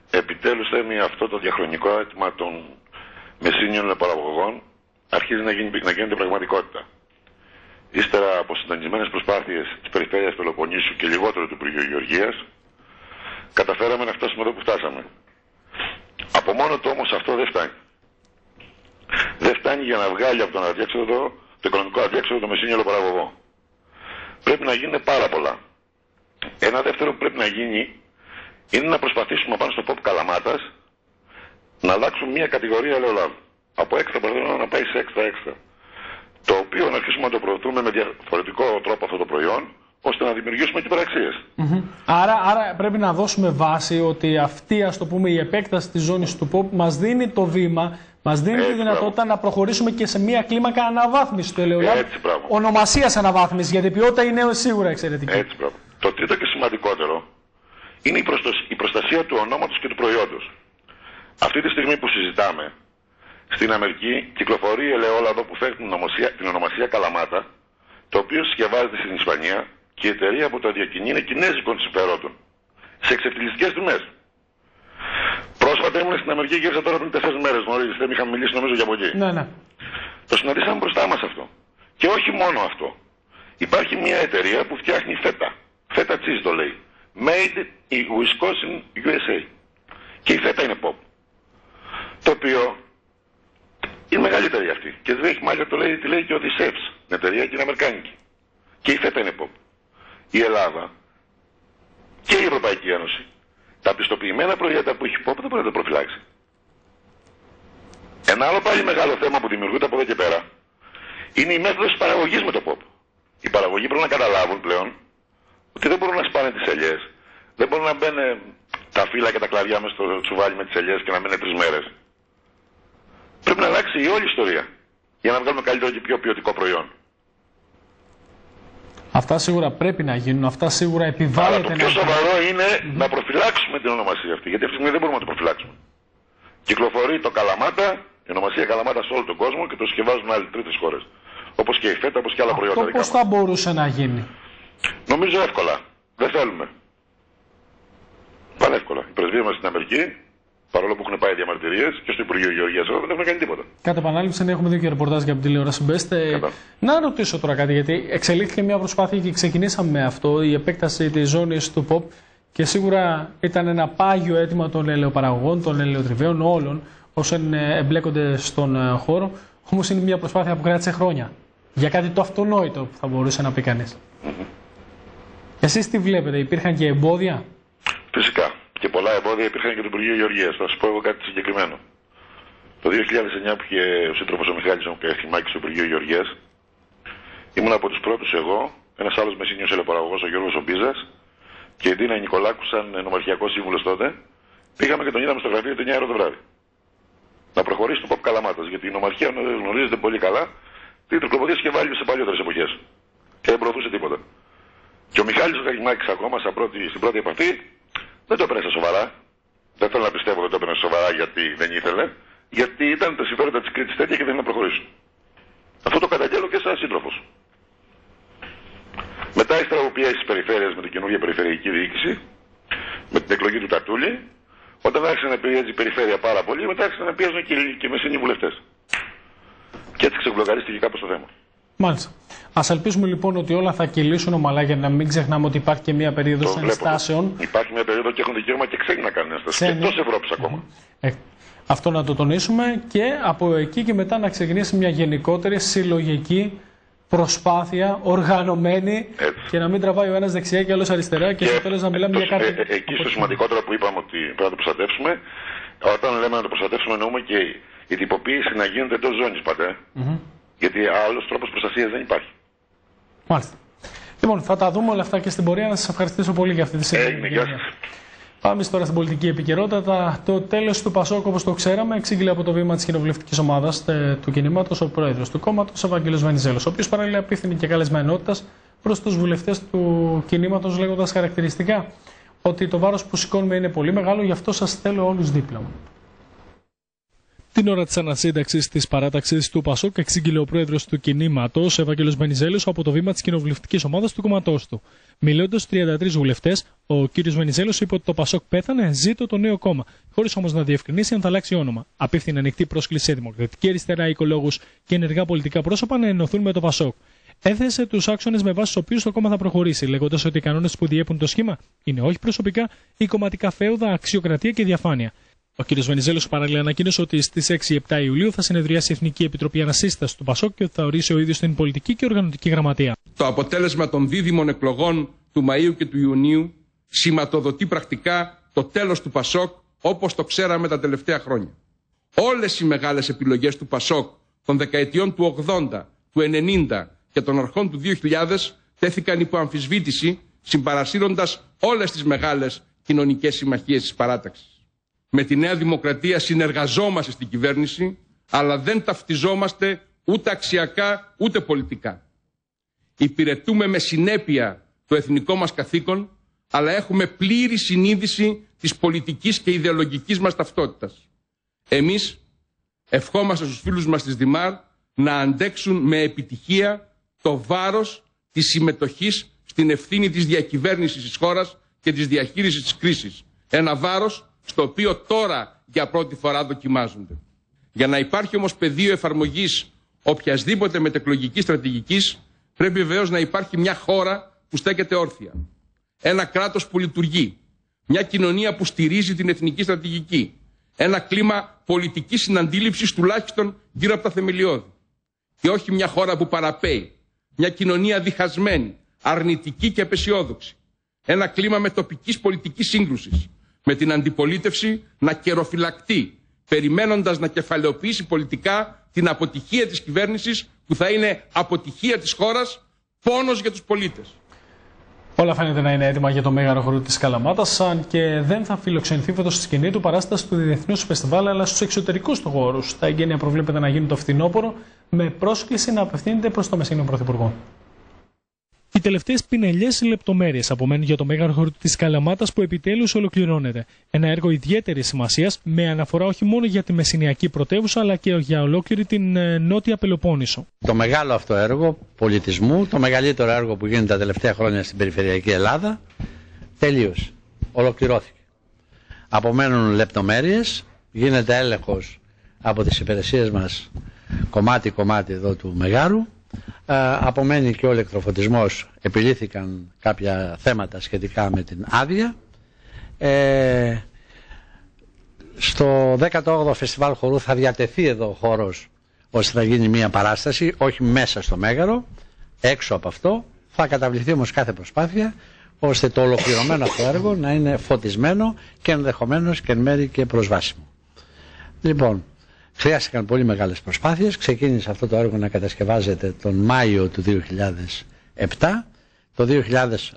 Speaker 6: επιτέλους θέμει αυτό το διαχρονικό αίτημα των μεσήνιων παραγωγών αρχίζει να, γίνει, να γίνεται πραγματικότητα. Ύστερα από συντονισμένες προσπάθειες της Περιφέρειας Πελοποννήσου και λιγότερο του Υπουργείου Γεωργίας, καταφέραμε να φτάσουμε εδώ που φτάσαμε. Από μόνο του όμως αυτό δεν φτάνει. Δεν φτάνει για να βγάλει από τον αδιέξοδο, το οικονομικό αδιέξοδο το μεσήνιο παραγωγό. Πρέπει να γίνουν πάρα πολλά. Ένα δεύτερο που πρέπει να γίνει είναι να προσπαθήσουμε πάνω στο ποπ Καλαμάτας να αλλάξουμε μια κατηγορία ελαιολάδου. Από έξτρα παραδείγματο να πάει σε έξτρα έξτρα. Το οποίο να αρχίσουμε να το προωθούμε με διαφορετικό τρόπο αυτό το προϊόν, ώστε να δημιουργήσουμε και υπεραξίες.
Speaker 1: Mm-hmm. Άρα, άρα πρέπει να δώσουμε βάση ότι αυτή, ας το πούμε, η επέκταση της ζώνης του ποπ μας δίνει το βήμα, μας δίνει Έτσι, τη δυνατότητα πράγμα. να προχωρήσουμε και σε μια κλίμακα αναβάθμιση του ελαιολάδου. Ονομασίας αναβάθμιση, γιατί η ποιότητα είναι σίγουρα εξαιρετική.
Speaker 6: Έτσι, πράγμα. Το τρίτο και σημαντικότερο είναι η, προστασία, η προστασία του ονόματος και του προϊόντος. Αυτή τη στιγμή που συζητάμε, στην Αμερική κυκλοφορεί ελαιόλαδο που φέρνει την ονομασία, την ονομασία Καλαμάτα, το οποίο συσκευάζεται στην Ισπανία και η εταιρεία που το διακινεί είναι κινέζικων συμφερόντων. Σε εξευτελιστικές τιμές. Πρόσφατα ήμουν στην Αμερική και ήρθα τώρα πριν τέσσερις μέρες. Γνωρίζετε, δεν είχαμε μιλήσει νομίζω για από εκεί.
Speaker 1: Ναι, ναι. Το
Speaker 6: συναντήσαμε μπροστά μας αυτό. Και όχι μόνο αυτό. Υπάρχει μια εταιρεία που φτιάχνει φέτα. Φέτα cheese το λέει. Made in Wisconsin, γιου ες έι. Και η φέτα είναι pop. Το οποίο είναι μεγαλύτερη αυτή. Και δεν έχει μάλιστα το λέει, τη λέει και ο Οδυσσεύς. Την εταιρεία και είναι αμερικάνικη. Και η φέτα είναι pop. Η Ελλάδα και η Ευρωπαϊκή Ένωση τα πιστοποιημένα προϊόντα που έχει pop δεν μπορεί να τα προφυλάξει. Ένα άλλο πάλι μεγάλο θέμα που δημιουργούνται από εδώ και πέρα είναι η μέθοδος της παραγωγής με το pop. Οι παραγωγοί πρέπει να καταλάβουν πλέον ότι δεν μπορούν να σπάνε τις ελιές. Δεν μπορούν να μπαίνουν τα φύλλα και τα κλαδιά μέσα στο τσουβάλι με τις ελιές και να μένουν τρεις μέρες. Πρέπει να αλλάξει η όλη ιστορία για να βγάλουμε καλύτερο και πιο ποιοτικό προϊόν.
Speaker 1: Αυτά σίγουρα πρέπει να γίνουν, αυτά σίγουρα επιβάλλεται να
Speaker 6: γίνουν. Το πιο σοβαρό είναι mm-hmm. να προφυλάξουμε την ονομασία αυτή, γιατί αυτή τη στιγμή δεν μπορούμε να το προφυλάξουμε. Κυκλοφορεί το Καλαμάτα, η ονομασία Καλαμάτα σε όλο τον κόσμο και το συσκευάζουν άλλοι τρίτες χώρες. Όπως και η φέτα, όπως και άλλα προϊόντα.
Speaker 1: Αυτό πώς θα μπορούσε να γίνει?
Speaker 6: Νομίζω εύκολα. Δεν θέλουμε. Πάνε εύκολα. Η πρεσβεία μας στην Αμερική, παρόλο που έχουν πάει διαμαρτυρίες και στο Υπουργείο Γεωργίας εδώ, δεν έχουν κάνει τίποτα.
Speaker 1: Κατά επανάληψη, έχουμε δει και ρεπορτάζ για από την τηλεόραση Μπέστε. Να ρωτήσω τώρα κάτι, γιατί εξελίχθηκε μια προσπάθεια και ξεκινήσαμε με αυτό, η επέκταση της ζώνης του ΠΟΠ και σίγουρα ήταν ένα πάγιο αίτημα των ελαιοπαραγωγών, των ελαιοτριβαίων, όλων όσων εμπλέκονται στον χώρο. Όμως είναι μια προσπάθεια που κράτησε χρόνια. Για κάτι το αυτονόητο που θα μπορούσε να πει κανείς. Mm-hmm. Εσείς τι βλέπετε, υπήρχαν και εμπόδια?
Speaker 6: Φυσικά. Και πολλά εμπόδια υπήρχαν και το Υπουργείο Γεωργίας. Θα σας πω εγώ κάτι συγκεκριμένο. Το δύο χιλιάδες εννιά που είχε ο σύντροφος ο Μιχάλης ο Καϊθημάκης στο Υπουργείο Γεωργίας, ήμουν από τους πρώτους εγώ, ένας άλλος μεσήνιος ελαιοπαραγωγός ο Γιώργος Ομπίζας και η Ντίνα Νικολάκου σαν νομαρχιακός σύμβουλος τότε, πήγαμε και τον είδαμε στο γραφείο του εννιά ώρα το βράδυ. Να προχωρήσει το ΠΟΠ Καλαμάτας, γιατί η νομαρχία γνωρίζετε πολύ καλά τι τρικλοποδίες είχε βάλει σε παλιότερες εποχές. Και δεν προωθούσε τίποτα. Και ο Μιχάλης ο Καϊθημάκης ακόμα σαν πρώτη, στην πρώτη επαφή δεν το έπαιρνε σοβαρά. Δεν θέλω να πιστεύω ότι το έπαιρνε σοβαρά γιατί δεν ήθελε. Γιατί ήταν τα συμφέροντα της Κρήτης τέτοια και δεν ήθελε να προχωρήσουν. Αυτό το καταγγέλλω και σαν σύντροφος. Μετά η στραβοποίηση της περιφέρειας με την καινούργια περιφερειακή διοίκηση, με την εκλογή του Τατούλη, όταν άρχισε να πιέζει η περιφέρεια πάρα πολύ, μετά άρχισαν να πιέζουν και, και οι μεσήνοι βουλευτές. Και έτσι ξεμπλοκαρίστηκε κάπως το θέμα.
Speaker 1: Μάλιστα. Ας ελπίσουμε λοιπόν ότι όλα θα κυλήσουν ομαλά, για να μην ξεχνάμε ότι υπάρχει και μια περίοδος ενστάσεων.
Speaker 6: Υπάρχει μια περίοδο και έχουν δικαίωμα και ξένοι να κάνουν ενστάσεις. Και εκτός Ευρώπης ακόμα. Ε,
Speaker 1: αυτό να το τονίσουμε και από εκεί και μετά να ξεκινήσει μια γενικότερη συλλογική προσπάθεια, οργανωμένη. Έτσι. Και να μην τραβάει ο ένας δεξιά και ο άλλος αριστερά και, και στο τέλος να μιλάμε για κάτι.
Speaker 6: Ε, ε, εκεί στο σημαντικότερο που είπαμε ότι πρέπει να το προστατεύσουμε, όταν λέμε να το προστατεύσουμε εννοούμε και η τυποποίηση να γίνεται εντός ζώνης πάντα. Mm-hmm. Γιατί άλλος τρόπος προστασίας δεν υπάρχει.
Speaker 1: Μάλιστα. Λοιπόν, θα τα δούμε όλα αυτά και στην πορεία. Να σας ευχαριστήσω πολύ για αυτή τη συζήτηση. Πάμε τώρα στην πολιτική επικαιρότητα. Το τέλος του Πασόκ, όπως το ξέραμε, εξήγηλε από το βήμα της κοινοβουλευτικής ομάδας του κινήματος ο πρόεδρος του κόμματος, ο Ευαγγέλος Βενιζέλος, ο οποίος παράλληλα απίθυνε και καλεσμα ενότητας προς τους βουλευτές του κινήματος, λέγοντας χαρακτηριστικά ότι το βάρος που σηκώνουμε είναι πολύ μεγάλο, γι' αυτό σας θέλω όλους δίπλα μου. Την ώρα της ανασύνταξης της παράταξης του ΠΑΣΟΚ εξήγηλε ο πρόεδρος του κινήματος, Ευαγγέλος Βενιζέλος, από το βήμα της κοινοβουλευτικής ομάδας του κόμματός του. Μιλώντας στους τριάντα τρεις βουλευτές, ο κ. Βενιζέλος είπε ότι το ΠΑΣΟΚ πέθανε, ζήτω το νέο κόμμα, χωρίς όμως να διευκρινίσει αν θα αλλάξει όνομα. Απίφθηνε ανοιχτή πρόσκληση σε δημοκρατική αριστερά, οικολόγους και ενεργά πολιτικά πρόσωπα να ενωθούν με το ΠΑΣΟΚ. Έθεσε τους άξονες με βάση τους οποίους το κόμμα θα προχωρήσει, λέγοντας ότι οι κανόνες που διέπουν το σχήμα είναι όχι προσωπικά ή κομματικά φέουδα, αξιοκρατία και διαφάνεια. Ο κ. Βενιζέλος παράλληλα ανακοίνωσε ότι στις έξι με επτά Ιουλίου θα συνεδριάσει η Εθνική Επιτροπή Ανασύστασης του ΠΑΣΟΚ και ότι θα ορίσει ο ίδιος την πολιτική και οργανωτική γραμματεία.
Speaker 7: Το αποτέλεσμα των δίδυμων εκλογών του Μαΐου και του Ιουνίου σηματοδοτεί πρακτικά το τέλος του ΠΑΣΟΚ όπως το ξέραμε τα τελευταία χρόνια. Όλες οι μεγάλες επιλογές του ΠΑΣΟΚ των δεκαετιών του ογδόντα, του ενενήντα και των αρχών του δύο χιλιάδες τέθηκαν υπό αμφισβήτηση, συμπαρασύροντας όλες τις μεγάλες κοινωνικές συμμαχίες της παράταξης. Με τη Νέα Δημοκρατία συνεργαζόμαστε στην κυβέρνηση, αλλά δεν ταυτιζόμαστε ούτε αξιακά ούτε πολιτικά. Υπηρετούμε με συνέπεια το εθνικό μας καθήκον, αλλά έχουμε πλήρη συνείδηση της πολιτικής και ιδεολογικής μας ταυτότητας. Εμείς ευχόμαστε στους φίλους μας της ΔΙΜΑΡ να αντέξουν με επιτυχία το βάρος της συμμετοχής στην ευθύνη της διακυβέρνησης της χώρας και της διαχείρισης της κρίσης. Ένα βάρος στο οποίο τώρα για πρώτη φορά δοκιμάζονται. Για να υπάρχει όμως πεδίο εφαρμογής οποιασδήποτε μετεκλογικής στρατηγικής, πρέπει βεβαίως να υπάρχει μια χώρα που στέκεται όρθια. Ένα κράτος που λειτουργεί. Μια κοινωνία που στηρίζει την εθνική στρατηγική. Ένα κλίμα πολιτικής συναντήληψης τουλάχιστον γύρω από τα θεμελιώδη. Και όχι μια χώρα που παραπέει. Μια κοινωνία διχασμένη, αρνητική και απεσιόδοξη. Ένα κλίμα με τοπικής πολιτικής σύγκρουσης. Με την αντιπολίτευση να καιροφυλακτεί, περιμένοντας να κεφαλαιοποιήσει πολιτικά την αποτυχία της κυβέρνησης που θα είναι αποτυχία της χώρας, πόνος για τους πολίτες.
Speaker 1: Όλα φαίνεται να είναι έτοιμα για το Μέγαρο Χορού της Καλαμάτας, αν και δεν θα φιλοξενηθεί φέτος στη σκηνή του παράσταση του Διεθνούς Φεστιβάλ, αλλά στους εξωτερικούς του χώρους. Τα εγγένεια προβλέπεται να γίνουν το φθινόπωρο, με πρόσκληση να απευθύνεται προς το Μεσσηνίο Πρωθυπουργό. Οι τελευταίες πινελιές λεπτομέρειες απομένουν για το Μέγαρο Χορού της Καλαμάτας που επιτέλους ολοκληρώνεται. Ένα έργο ιδιαίτερης σημασίας με αναφορά όχι μόνο για τη μεσσηνιακή πρωτεύουσα αλλά και για ολόκληρη την Νότια Πελοπόννησο.
Speaker 4: Το μεγάλο αυτό έργο πολιτισμού, το μεγαλύτερο έργο που γίνεται τα τελευταία χρόνια στην περιφερειακή Ελλάδα, τελείωσε. Ολοκληρώθηκε. Απομένουν λεπτομέρειες, γίνεται έλεγχος από τις υπηρεσίες μας κομμάτι-κομμάτι εδώ του Μεγάρου. Uh, απομένει και ο ηλεκτροφωτισμός, επιλύθηκαν κάποια θέματα σχετικά με την άδεια. Ε, στο δέκατο όγδοο Φεστιβάλ Χορού θα διατεθεί εδώ ο χώρος ώστε να γίνει μια παράσταση, όχι μέσα στο Μέγαρο, έξω από αυτό. Θα καταβληθεί όμως κάθε προσπάθεια ώστε το ολοκληρωμένο αυτό έργο να είναι φωτισμένο και ενδεχομένως και εν μέρει και προσβάσιμο. Λοιπόν, χρειάστηκαν πολύ μεγάλες προσπάθειες. Ξεκίνησε αυτό το έργο να κατασκευάζεται τον Μάιο του δύο χιλιάδες επτά. Το δύο χιλιάδες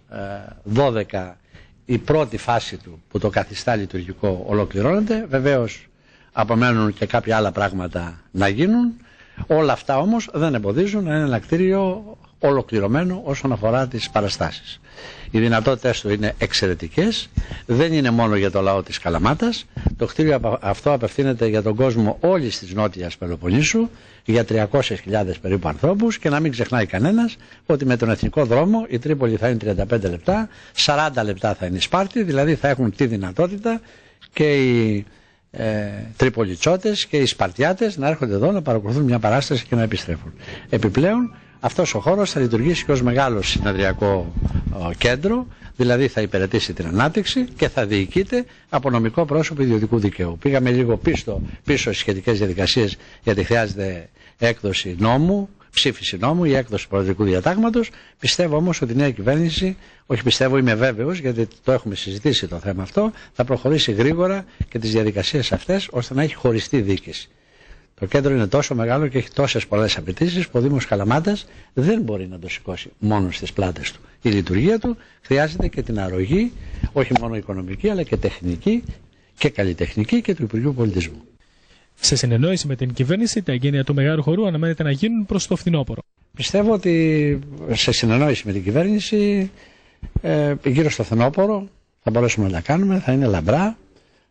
Speaker 4: δώδεκα η πρώτη φάση του που το καθιστά λειτουργικό ολοκληρώνεται. Βεβαίως απομένουν και κάποια άλλα πράγματα να γίνουν. Όλα αυτά όμως δεν εμποδίζουν να είναι ένα κτίριο ολοκληρωμένο όσον αφορά τις παραστάσεις. Οι δυνατότητες του είναι εξαιρετικές, δεν είναι μόνο για το λαό της Καλαμάτας. Το κτίριο αυτό απευθύνεται για τον κόσμο όλης της Νότιας Πελοποννήσου, για τριακόσιες χιλιάδες περίπου ανθρώπους, και να μην ξεχνάει κανένας ότι με τον εθνικό δρόμο η Τρίπολη θα είναι τριάντα πέντε λεπτά, σαράντα λεπτά θα είναι η Σπάρτη, δηλαδή θα έχουν τη δυνατότητα και οι ε, Τριπολιτσότες και οι Σπαρτιάτες να έρχονται εδώ να παρακολουθούν μια παράσταση και να επιστρέφουν. Επιπλέον, αυτός ο χώρος θα λειτουργήσει και ως μεγάλο συνεδριακό ο, κέντρο, δηλαδή θα υπηρετήσει την ανάπτυξη και θα διοικείται από νομικό πρόσωπο ιδιωτικού δικαίου. Πήγαμε λίγο πίσω, πίσω στις σχετικές διαδικασίες, γιατί χρειάζεται έκδοση νόμου, ψήφιση νόμου ή έκδοση προεδρικού διατάγματος. Πιστεύω όμως ότι η νέα κυβέρνηση, όχι πιστεύω, είμαι βέβαιος, γιατί το έχουμε συζητήσει το θέμα αυτό, θα προχωρήσει γρήγορα και τις διαδικασίες αυτές ώστε να έχει χωριστή διοίκηση. Το κέντρο είναι τόσο μεγάλο και έχει τόσες πολλές απαιτήσεις που ο Δήμος Καλαμάτας δεν μπορεί να το σηκώσει μόνο στις πλάτες του. Η λειτουργία του χρειάζεται και την αρρωγή, όχι μόνο οικονομική, αλλά και τεχνική και καλλιτεχνική και του Υπουργείου Πολιτισμού.
Speaker 1: Σε συνεννόηση με την κυβέρνηση, τα εγγένεια του Μεγάρου Χορού αναμένεται να γίνουν προς το φθινόπωρο.
Speaker 4: Πιστεύω ότι σε συνεννόηση με την κυβέρνηση, ε, γύρω στο φθινόπωρο θα μπορέσουμε να τα κάνουμε, θα είναι λαμπρά.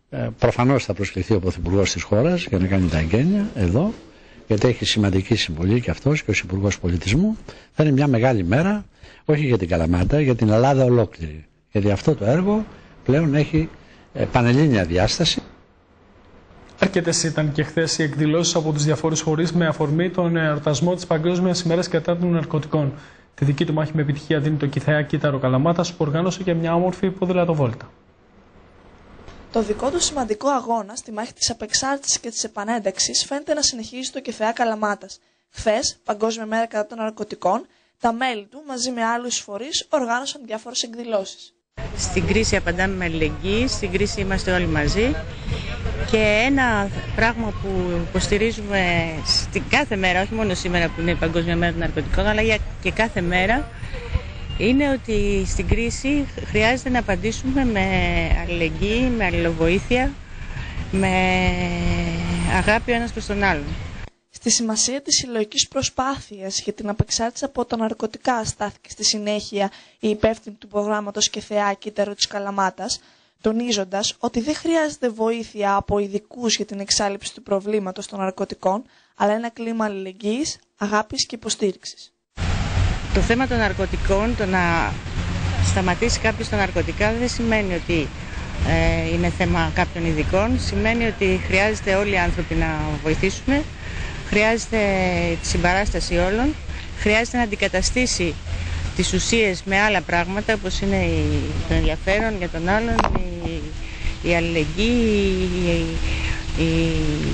Speaker 4: Ε, προφανώς θα προσκληθεί ο Πρωθυπουργός της χώρας για να κάνει τα εγγένεια εδώ, γιατί έχει σημαντική συμβολή και αυτός και ο Υπουργός Πολιτισμού. Θα είναι μια μεγάλη μέρα, όχι για την Καλαμάτα, για την Ελλάδα ολόκληρη. Γιατί αυτό το έργο πλέον έχει ε, πανελλήνια διάσταση.
Speaker 1: Αρκετές ήταν και χθες οι εκδηλώσεις από τους διαφόρους φορείς με αφορμή τον εορτασμό της Παγκόσμιας ημέρας κατά των ναρκωτικών. Τη δική του μάχη με επιτυχία δίνει το Κιθέα Κύτταρο Καλαμάτας, που οργάνωσε και μια όμορφη ποδηλατοβόλτα.
Speaker 8: Το δικό του σημαντικό αγώνα στη μάχη της απεξάρτησης και της επανένταξης φαίνεται να συνεχίζει το Κιθέα Καλαμάτας. Χθες, Παγκόσμια Μέρα κατά των Ναρκωτικών, τα μέλη του μαζί με άλλους φορείς οργάνωσαν διάφορες εκδηλώσεις.
Speaker 9: Στην κρίση απαντάμε με αλληλεγγύη, στην κρίση είμαστε όλοι μαζί. Και ένα πράγμα που υποστηρίζουμε στην κάθε μέρα, όχι μόνο σήμερα που είναι η Παγκόσμια Μέρα των Ναρκωτικών, αλλά και κάθε μέρα, είναι ότι στην κρίση χρειάζεται να απαντήσουμε με αλληλεγγύη, με αλληλοβοήθεια, με αγάπη ο ένας προς τον άλλον.
Speaker 8: Στη σημασία της συλλογικής προσπάθειας για την απεξάρτηση από τα ναρκωτικά στάθηκε στη συνέχεια η υπεύθυνη του προγράμματος Κιθέα Κύτταρο της Καλαμάτας, τονίζοντας ότι δεν χρειάζεται βοήθεια από ειδικούς για την εξάλειψη του προβλήματος των ναρκωτικών, αλλά ένα κλίμα αλληλεγγύης, αγάπης και υποστήριξης.
Speaker 9: Το θέμα των ναρκωτικών, το να σταματήσει κάποιος τα ναρκωτικά δεν σημαίνει ότι ε, είναι θέμα κάποιων ειδικών, σημαίνει ότι χρειάζεται όλοι οι άνθρωποι να βοηθήσουμε, χρειάζεται τη συμπαράσταση όλων, χρειάζεται να αντικαταστήσει τις ουσίες με άλλα πράγματα, όπως είναι το ενδιαφέρον για τον άλλον, η, η αλληλεγγύη, η, η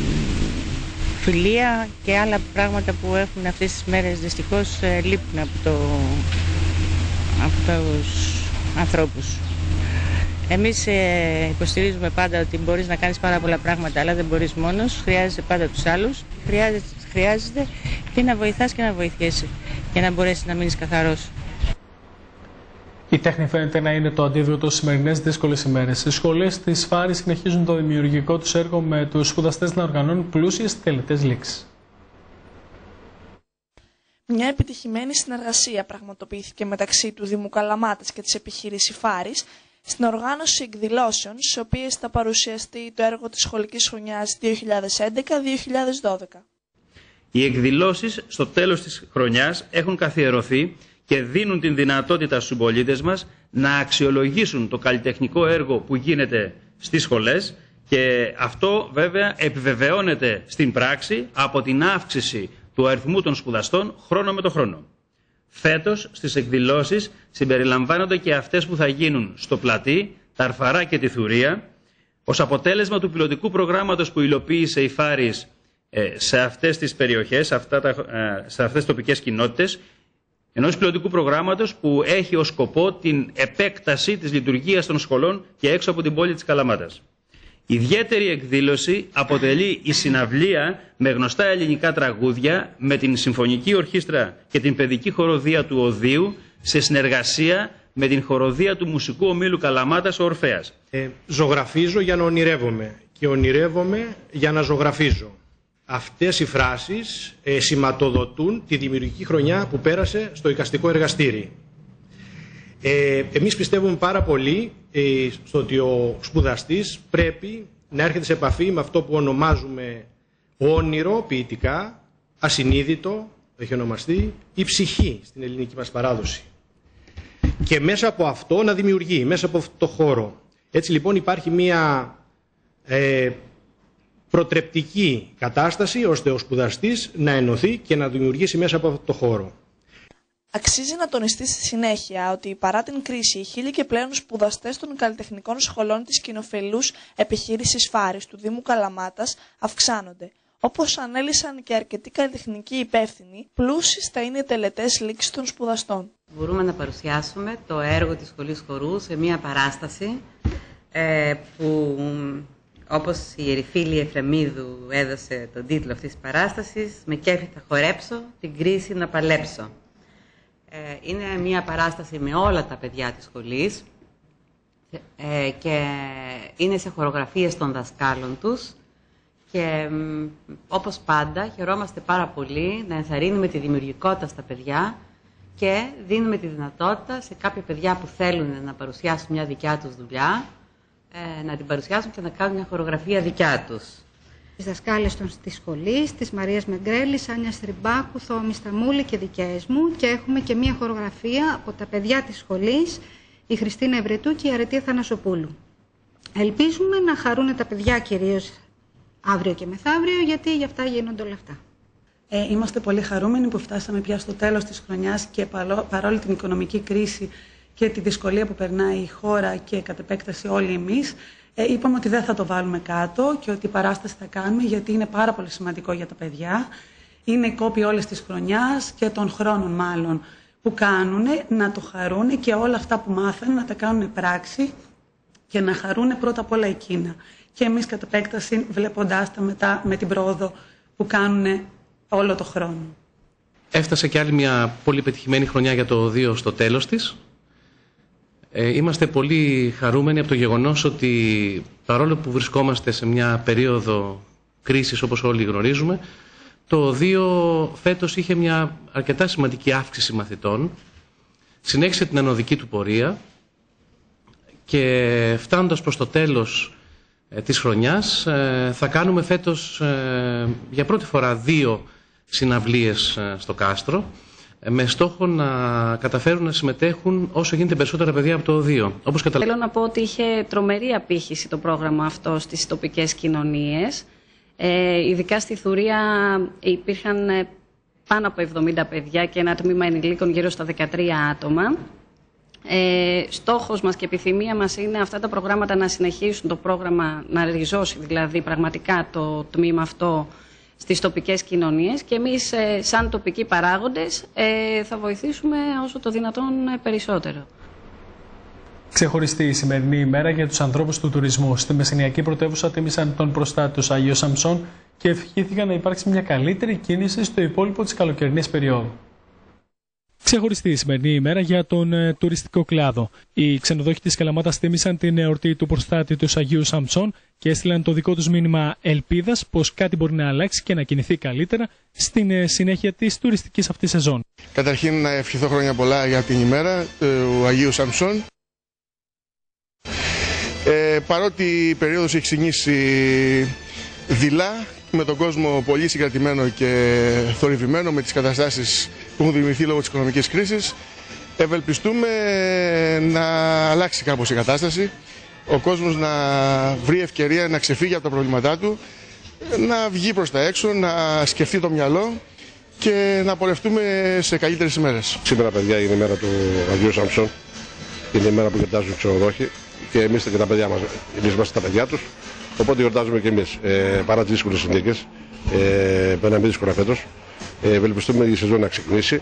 Speaker 9: φιλία και άλλα πράγματα που έχουν αυτές τις μέρες δυστυχώς λείπουν από, το, από τους ανθρώπους. Εμείς ε, υποστηρίζουμε πάντα ότι μπορείς να κάνεις πάρα πολλά πράγματα, αλλά δεν μπορείς μόνος, χρειάζεσαι πάντα τους άλλους, χρειάζεται, χρειάζεται και να βοηθάς και να βοηθιέσαι για να μπορέσεις να μείνεις καθαρός.
Speaker 1: Η τέχνη φαίνεται να είναι το αντίδοτο στις σημερινές δύσκολες ημέρες. Οι σχολές της Φάρης συνεχίζουν το δημιουργικό τους έργο με τους σπουδαστές να οργανώνουν πλούσιες τελετές λήξης.
Speaker 8: Μια επιτυχημένη συνεργασία πραγματοποιήθηκε μεταξύ του Δήμου Καλαμάτας και της επιχείρησης Φάρης στην οργάνωση εκδηλώσεων, στις οποίες θα παρουσιαστεί το έργο της σχολικής χρονιάς δύο χιλιάδες έντεκα δύο χιλιάδες δώδεκα.
Speaker 10: Οι εκδηλώσεις στο τέλος της χρονιάς έχουν καθιερωθεί και δίνουν την δυνατότητα στους συμπολίτες μας να αξιολογήσουν το καλλιτεχνικό έργο που γίνεται στις σχολές, και αυτό βέβαια επιβεβαιώνεται στην πράξη από την αύξηση του αριθμού των σπουδαστών χρόνο με το χρόνο. Φέτος στις εκδηλώσεις συμπεριλαμβάνονται και αυτές που θα γίνουν στο Πλατή, τα Αρφαρά και τη Θουρία, ως αποτέλεσμα του πιλωτικού προγράμματος που υλοποίησε η Φάρης σε αυτές τις περιοχές, σε, αυτά τα, σε αυτές τις τοπικές κοινότητες, ενός πιλωτικού προγράμματος που έχει ως σκοπό την επέκταση της λειτουργίας των σχολών και έξω από την πόλη της Καλαμάτας. Ιδιαίτερη εκδήλωση αποτελεί η συναυλία με γνωστά ελληνικά τραγούδια με την Συμφωνική Ορχήστρα και την Παιδική Χοροδία του Οδείου σε συνεργασία με την Χοροδία του Μουσικού Ομίλου Καλαμάτας ο Ορφέας.
Speaker 11: Ε, ζωγραφίζω για να ονειρεύομαι και ονειρεύομαι για να ζωγραφίζω. Αυτές οι φράσεις ε, σηματοδοτούν τη δημιουργική χρονιά που πέρασε στο εικαστικό εργαστήρι. Ε, εμείς πιστεύουμε πάρα πολύ ε, στο ότι ο σπουδαστής πρέπει να έρχεται σε επαφή με αυτό που ονομάζουμε όνειρο ποιητικά, ασυνείδητο, έχει ονομαστεί, η ψυχή στην ελληνική μας παράδοση. Και μέσα από αυτό να δημιουργεί, μέσα από αυτό το χώρο. Έτσι λοιπόν υπάρχει μία ε, προτρεπτική κατάσταση ώστε ο σπουδαστής να ενωθεί και να δημιουργήσει μέσα από αυτό το χώρο.
Speaker 8: Αξίζει να τονιστεί στη συνέχεια ότι παρά την κρίση, οι χίλιοι και πλέον σπουδαστές των καλλιτεχνικών σχολών της κοινοφελούς επιχείρησης Φάρης του Δήμου Καλαμάτας αυξάνονται. Όπως ανέλησαν και αρκετοί καλλιτεχνικοί υπεύθυνοι, πλούσιες θα είναι οι τελετές λήξης των σπουδαστών.
Speaker 12: Μπορούμε να παρουσιάσουμε το έργο της Σχολής Χορού σε μια παράσταση ε, που, όπως η Ερυφίλη Εφρεμίδου έδωσε τον τίτλο αυτής της παράστασης, «Με κέφι θα χορέψω, την κρίση να παλέψω». Είναι μια παράσταση με όλα τα παιδιά της σχολής και είναι σε χορογραφίες των δασκάλων τους και όπως πάντα χαιρόμαστε πάρα πολύ να ενθαρρύνουμε τη δημιουργικότητα στα παιδιά και δίνουμε τη δυνατότητα σε κάποια παιδιά που θέλουν να παρουσιάσουν μια δικιά τους δουλειά ε, να την παρουσιάσουν και να κάνουν μια χορογραφία δικιά τους.
Speaker 13: Τις δασκάλες των της σχολής, της Μαρίας Μεγκρέλης, Άνια Στριμπάκου, Θόμη Σταμούλη και δικές μου, και έχουμε και μια χορογραφία από τα παιδιά της σχολής, η Χριστίνα Ευρετού και η Αρετία Θανασοπούλου. Ελπίζουμε να χαρούν τα παιδιά κυρίως αύριο και μεθαύριο, γιατί γι' αυτά γίνονται όλα αυτά.
Speaker 14: Ε, είμαστε πολύ χαρούμενοι που φτάσαμε πια στο τέλος της χρονιάς και παρόλη την οικονομική κρίση και τη δυσκολία που περνάει η χώρα και κατ' επέκταση όλοι εμείς, ε, είπαμε ότι δεν θα το βάλουμε κάτω και ότι η παράσταση θα κάνουμε, γιατί είναι πάρα πολύ σημαντικό για τα παιδιά. Είναι η κόπη όλης της χρονιάς και των χρόνων μάλλον που κάνουν, να το χαρούν και όλα αυτά που μάθανε να τα κάνουν πράξη και να χαρούν πρώτα απ' όλα εκείνα. Και εμείς κατ' επέκταση βλέποντάς τα μετά με την πρόοδο που κάνουν όλο το χρόνο.
Speaker 15: Έφτασε και άλλη μια πολύ πετυχημένη χρονιά για το ΟΔΙΟ στο τέλος της. Ε, είμαστε πολύ χαρούμενοι από το γεγονός ότι παρόλο που βρισκόμαστε σε μια περίοδο κρίσης όπως όλοι γνωρίζουμε, το ΟΔΙΟ φέτος είχε μια αρκετά σημαντική αύξηση μαθητών, συνέχισε την ανωδική του πορεία και φτάνοντας προς το τέλος ε, της χρονιάς ε, θα κάνουμε φέτος ε, για πρώτη φορά δύο συναυλίες ε, στο Κάστρο, με στόχο να καταφέρουν να συμμετέχουν όσο γίνεται περισσότερα παιδιά από το ΟΔΙΟ. Όπως καταλα...
Speaker 16: Θέλω να πω ότι είχε τρομερή απήχηση το πρόγραμμα αυτό στις τοπικές κοινωνίες. Ε, ειδικά στη Θουρία υπήρχαν πάνω από εβδομήντα παιδιά και ένα τμήμα ενηλίκων γύρω στα δεκατρία άτομα. Ε, στόχος μας και επιθυμία μας είναι αυτά τα προγράμματα να συνεχίσουν, το πρόγραμμα να ριζώσει δηλαδή πραγματικά το τμήμα αυτό στις τοπικές κοινωνίες, και εμείς ε, σαν τοπικοί παράγοντες ε, θα βοηθήσουμε όσο το δυνατόν περισσότερο.
Speaker 1: Ξεχωριστή η σημερινή ημέρα για τους ανθρώπους του τουρισμού. Στη Μεσσηνιακή πρωτεύουσα τίμησαν τον προστάτη τους Αγίο Σαμψόν και ευχήθηκαν να υπάρξει μια καλύτερη κίνηση στο υπόλοιπο της καλοκαιρινής περίοδου. Ξεχωριστή η σημερινή ημέρα για τον ε, τουριστικό κλάδο. Οι ξενοδόχοι της Καλαμάτας τίμησαν την εορτή του προστάτη τους Αγίου Σαμψόν και έστειλαν το δικό τους μήνυμα ελπίδας πως κάτι μπορεί να αλλάξει και να κινηθεί καλύτερα στην ε, συνέχεια της τουριστικής αυτής σεζόν.
Speaker 17: Καταρχήν να ευχηθώ χρόνια πολλά για την ημέρα του Αγίου Σαμψόν. Ε, παρότι η περίοδος έχει ξεκινήσει δειλά, με τον κόσμο πολύ συγκρατημένο και θορυβημένο με τις καταστάσεις που έχουν δημιουργηθεί λόγω της οικονομικής κρίσης, ευελπιστούμε να αλλάξει κάπως η κατάσταση, ο κόσμος να βρει ευκαιρία να ξεφύγει από τα προβλήματά του, να βγει προς τα έξω, να σκεφτεί το μυαλό και να πορευτούμε σε καλύτερες ημέρες.
Speaker 18: Σήμερα, παιδιά, είναι η μέρα του Αγίου Σαμψόν, είναι η μέρα που γιορτάζουν οι ξενοδόχοι και εμείς και τα παιδιά μας, εμείς είμαστε τα παιδιά τους. Οπότε γιορτάζουμε και εμείς, ε, παρά τις δύσκολες συνθήκες, ε, πέραμε δύσκολα φέτος. Ε, ευελπιστούμε η σεζόν να ξεκινήσει.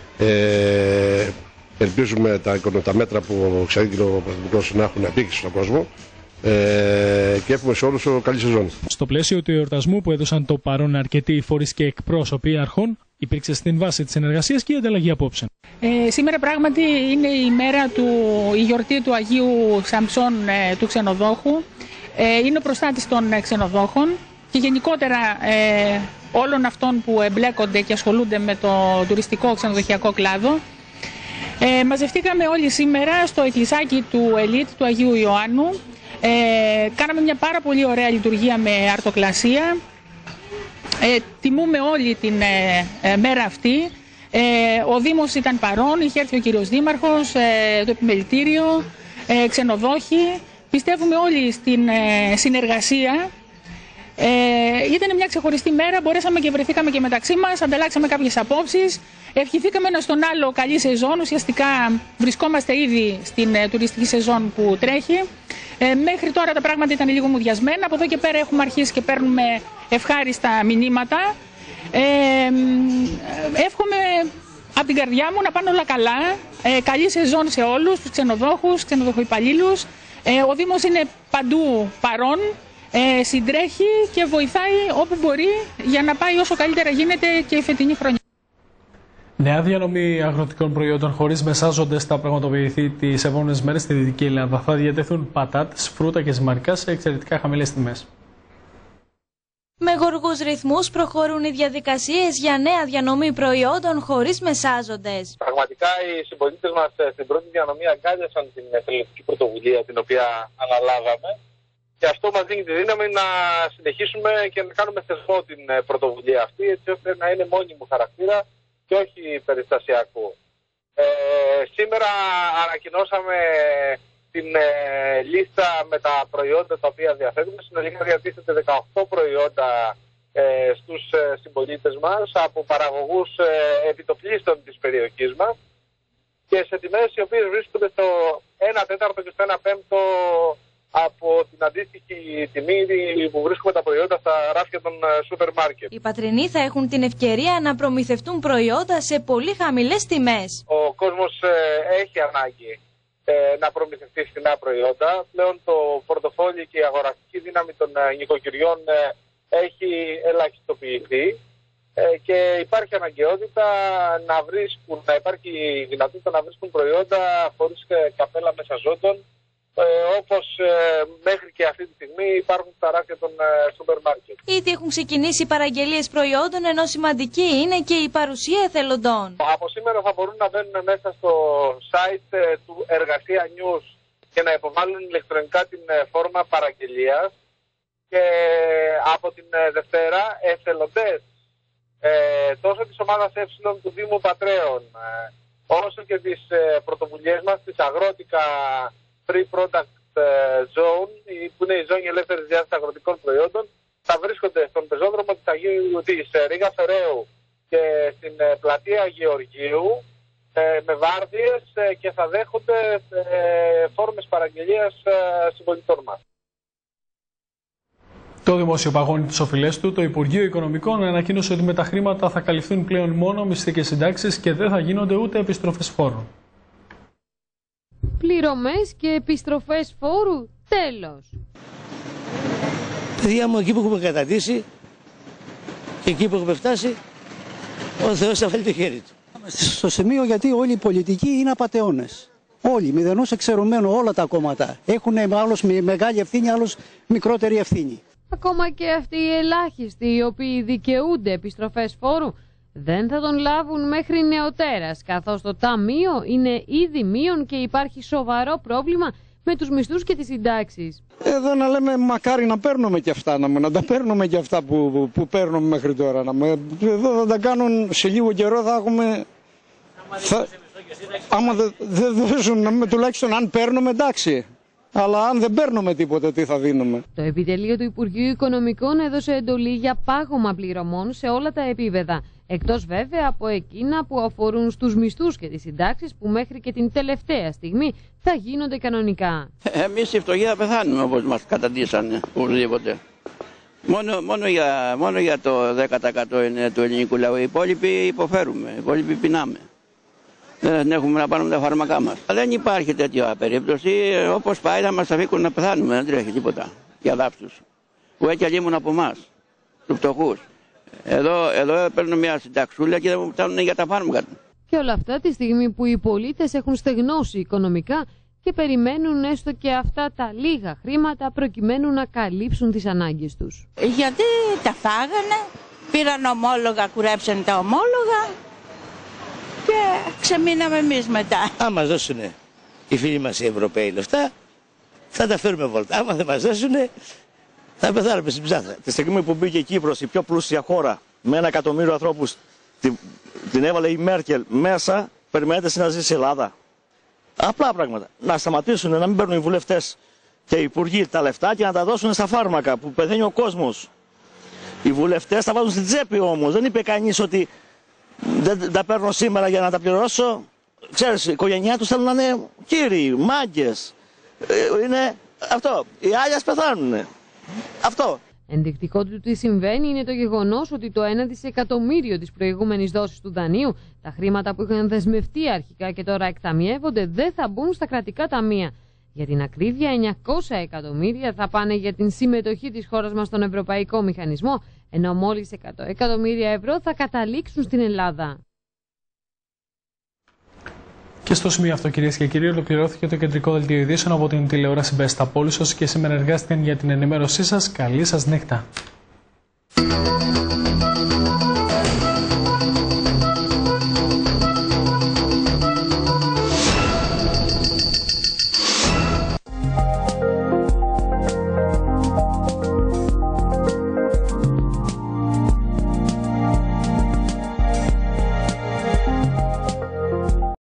Speaker 18: Ε, ελπίζουμε τα, τα μέτρα που εξαγγείλει ο Πρωθυπουργός να έχουν απήχηση στον κόσμο ε, και εύχομαι σε όλους καλή σεζόν.
Speaker 1: Στο πλαίσιο του εορτασμού που έδωσαν το παρόν αρκετοί φορείς και εκπρόσωποι αρχών, υπήρξε στην βάση της συνεργασίας και η ανταλλαγή απόψεων.
Speaker 19: Ε, σήμερα πράγματι είναι η μέρα του, η γιορτή του Αγίου Σαμψόν ε, του ξενοδόχου. Ε, είναι ο προστάτης των ε, ξενοδόχων και γενικότερα ε, όλων αυτών που εμπλέκονται και ασχολούνται με το τουριστικό ξενοδοχειακό κλάδο. Ε, μαζευτήκαμε όλοι σήμερα στο εκκλησάκι του Ελίτ του Αγίου Ιωάννου. Ε, κάναμε μια πάρα πολύ ωραία λειτουργία με αρτοκλασία. Ε, τιμούμε όλη την ε, ε, μέρα αυτή. Ε, ο Δήμος ήταν παρόν, είχε έρθει ο κύριος Δήμαρχος, ε, το επιμελητήριο, ε, ξενοδόχοι. Πιστεύουμε όλοι στην ε, συνεργασία. Ε, ήταν μια ξεχωριστή μέρα, μπορέσαμε και βρεθήκαμε και μεταξύ μας, ανταλλάξαμε κάποιες απόψεις, ευχηθήκαμε ένα στον άλλο καλή σεζόν. Ουσιαστικά βρισκόμαστε ήδη στην ε, τουριστική σεζόν που τρέχει. Ε, μέχρι τώρα τα πράγματα ήταν λίγο μουδιασμένα, από εδώ και πέρα έχουμε αρχίσει και παίρνουμε ευχάριστα μηνύματα. Ε, εύχομαι από την καρδιά μου να πάνε όλα καλά, ε, καλή σεζόν σε όλους τους ξενοδόχους, ξενοδοχοϊπαλλήλους. Ε, ο Δήμος είναι παντού παρόν, ε, συντρέχει και βοηθάει όπου μπορεί για να πάει όσο καλύτερα γίνεται και η φετινή χρονιά.
Speaker 1: Νέα διανομή αγροτικών προϊόντων χωρίς μεσάζοντες θα πραγματοποιηθεί τις επόμενες μέρες στη Δυτική Ελλάδα. Θα διατεθούν πατάτες, φρούτα και ζυμαρικά σε εξαιρετικά χαμηλές τιμές.
Speaker 20: Με γοργούς ρυθμούς προχωρούν οι διαδικασίες για νέα διανομή προϊόντων χωρίς μεσάζοντες.
Speaker 21: Πραγματικά οι συμπολίτες μας στην πρώτη διανομή αγκάλιασαν την εθελοντική πρωτοβουλία την οποία αναλάβαμε και αυτό μας δίνει τη δύναμη να συνεχίσουμε και να κάνουμε θεσμό την πρωτοβουλία αυτή, έτσι ώστε να είναι μόνιμου χαρακτήρα και όχι περιστασιακού. Ε, σήμερα ανακοινώσαμε την ε, λίστα με τα προϊόντα τα οποία διαθέτουμε. Συνολικά διατίθεται δεκαοκτώ προϊόντα ε, στους ε, συμπολίτες μας από παραγωγούς ε, επιτοπλίστων της περιοχής μας και σε τιμές οι οποίες βρίσκονται στο ένα τέταρτο και στο ένα πέμπτο από την αντίστοιχη τιμή που βρίσκουμε τα προϊόντα στα ράφια των σούπερ μάρκετ.
Speaker 20: Οι πατρινοί θα έχουν την ευκαιρία να προμηθευτούν προϊόντα σε πολύ χαμηλές τιμές.
Speaker 21: Ο κόσμος ε, έχει ανάγκη να προμηθευτεί φθηνά προϊόντα. Πλέον το πορτοφόλι και η αγοραστική δύναμη των νοικοκυριών έχει ελαχιστοποιηθεί και υπάρχει αναγκαιότητα να βρίσκουν, να υπάρχει δυνατότητα να βρίσκουν προϊόντα χωρίς καπέλα μεσαζόντων, όπως μέχρι και αυτή τη στιγμή υπάρχουν στα ράφια των σούπερ μάρκετ.
Speaker 20: Ήδη έχουν ξεκινήσει παραγγελίες προϊόντων, ενώ σημαντική είναι και η παρουσία εθελοντών.
Speaker 21: Από σήμερα θα μπορούν να μπαίνουν μέσα στο site του Εργασία News και να υποβάλουν ηλεκτρονικά την φόρμα παραγγελίας και από την Δευτέρα εθελοντές ε, τόσο της ομάδας Ε του Δήμου Πατρέων ε, όσο και τις ε, πρωτοβουλίες μας της αγρότικα Free Product Zone, που είναι η ζώνη ελεύθερης διάθεσης αγροτικών προϊόντων, θα βρίσκονται στον πεζόδρομο της, Αγίου, της Ρήγα Φεραίου και στην πλατεία Γεωργίου με βάρδιες και θα δέχονται φόρμες παραγγελίας συμπολιτών μας.
Speaker 1: Το Δημόσιο παγώνει τις οφειλές του. Το Υπουργείο Οικονομικών ανακοίνωσε ότι με τα χρήματα θα καλυφθούν πλέον μόνο μισθοί και συντάξεις και δεν θα γίνονται ούτε επιστροφές φόρων.
Speaker 22: Πληρωμές και επιστροφές φόρου, τέλος.
Speaker 23: Παιδιά μου, εκεί που έχουμε καταντήσει και εκεί που έχουμε φτάσει, ο Θεός θα βάλει το χέρι του.
Speaker 24: Στο σημείο γιατί όλοι οι πολιτικοί είναι απατεώνες. Όλοι, μηδενός εξαιρουμένου, όλα τα κόμματα. Έχουν άλλος μεγάλη ευθύνη, άλλος μικρότερη ευθύνη.
Speaker 22: Ακόμα και αυτοί οι ελάχιστοι οι οποίοι δικαιούνται επιστροφές φόρου δεν θα τον λάβουν μέχρι νεοτέρας, καθώς το ταμείο είναι ήδη μείον και υπάρχει σοβαρό πρόβλημα με τους μισθούς και τις συντάξεις.
Speaker 25: Εδώ να λέμε μακάρι να παίρνουμε και αυτά, να, να τα παίρνουμε και αυτά που, που, που παίρνουμε μέχρι τώρα. Να, εδώ θα τα κάνουν σε λίγο καιρό, θα έχουμε... Θα, άμα δεν δε δώσουν, τουλάχιστον αν παίρνουμε εντάξει. Αλλά αν δεν παίρνουμε τίποτα, τι θα δίνουμε.
Speaker 22: Το επιτελείο του Υπουργείου Οικονομικών έδωσε εντολή για πάγωμα πληρωμών σε όλα τα επίπεδα. Εκτός βέβαια από εκείνα που αφορούν στους μισθούς και τις συντάξεις που μέχρι και την τελευταία στιγμή θα γίνονται κανονικά.
Speaker 23: Εμείς οι φτωχοί θα πεθάνουμε όπως μας καταντήσανε οπωσδήποτε. Μόνο, μόνο, για, μόνο για το δέκα τοις εκατό είναι του ελληνικού λαού. Οι υπόλοιποι υποφέρουμε, οι υπόλοιποι πεινάμε. Δεν έχουμε να πάρουμε τα φάρμακά μας. Δεν υπάρχει τέτοια περίπτωση. Όπως πάει θα μας αφήκουν να πεθάνουμε. Δεν τρέχει τίποτα για δάψους. Που έτσι αλλήμουν από εμάς, τους φτωχούς. Εδώ, εδώ παίρνουν μια συνταξούλα και δεν μου φτάνουν για τα φάρμακα.
Speaker 22: Και όλα αυτά τη στιγμή που οι πολίτες έχουν στεγνώσει οικονομικά και περιμένουν έστω και αυτά τα λίγα χρήματα προκειμένου να καλύψουν τις ανάγκες τους.
Speaker 26: Γιατί τα φάγανε, πήραν ομόλογα, κουρέψαν τα ομόλογα και ξεμείναμε εμείς μετά.
Speaker 23: Αν μας δώσουν οι φίλοι μας οι Ευρωπαίοι λεφτά, θα τα φέρουμε βόλτα. Άμα δεν μας δώσουν, θα πεθάνουμε στην ψάθα.
Speaker 27: Τη στιγμή που μπήκε η Κύπρος, η πιο πλούσια χώρα, με ένα εκατομμύριο ανθρώπους, την, την έβαλε η Μέρκελ μέσα, περιμένετε να ζήσει η Ελλάδα. Απλά πράγματα. Να σταματήσουν, να μην παίρνουν οι βουλευτές και οι υπουργοί τα λεφτά και να τα δώσουν στα φάρμακα που πεθαίνει ο κόσμος. Οι βουλευτές τα βάζουν στην τσέπη όμως. Δεν είπε κανείς ότι δεν τα παίρνω σήμερα για να τα πληρώσω. Ξέρεις, η οικογένειά τους θέλουν να είναι κύριοι, μάγκες. Είναι αυτό. Οι άλλοι ας πεθάνουν. Αυτό.
Speaker 22: Ενδεικτικό του τι συμβαίνει είναι το γεγονός ότι το ένα δισεκατομμύριο της προηγούμενης δόσης του δανείου, τα χρήματα που είχαν δεσμευτεί αρχικά και τώρα εκταμιεύονται, δεν θα μπουν στα κρατικά ταμεία. Για την ακρίβεια, εννιακόσια εκατομμύρια θα πάνε για την συμμετοχή της χώρας μας στον Ευρωπαϊκό Μηχανισμό, ενώ μόλις εκατό εκατομμύρια ευρώ θα καταλήξουν στην Ελλάδα.
Speaker 1: Και στο σημείο αυτό, κυρίες και κύριοι, ολοκληρώθηκε το κεντρικό δελτίο ειδήσεων από την τηλεόραση Μπέστα Πόλης. Όσοι και σήμερα εργάστηκαν για την ενημέρωσή σας, καλή σας νύχτα.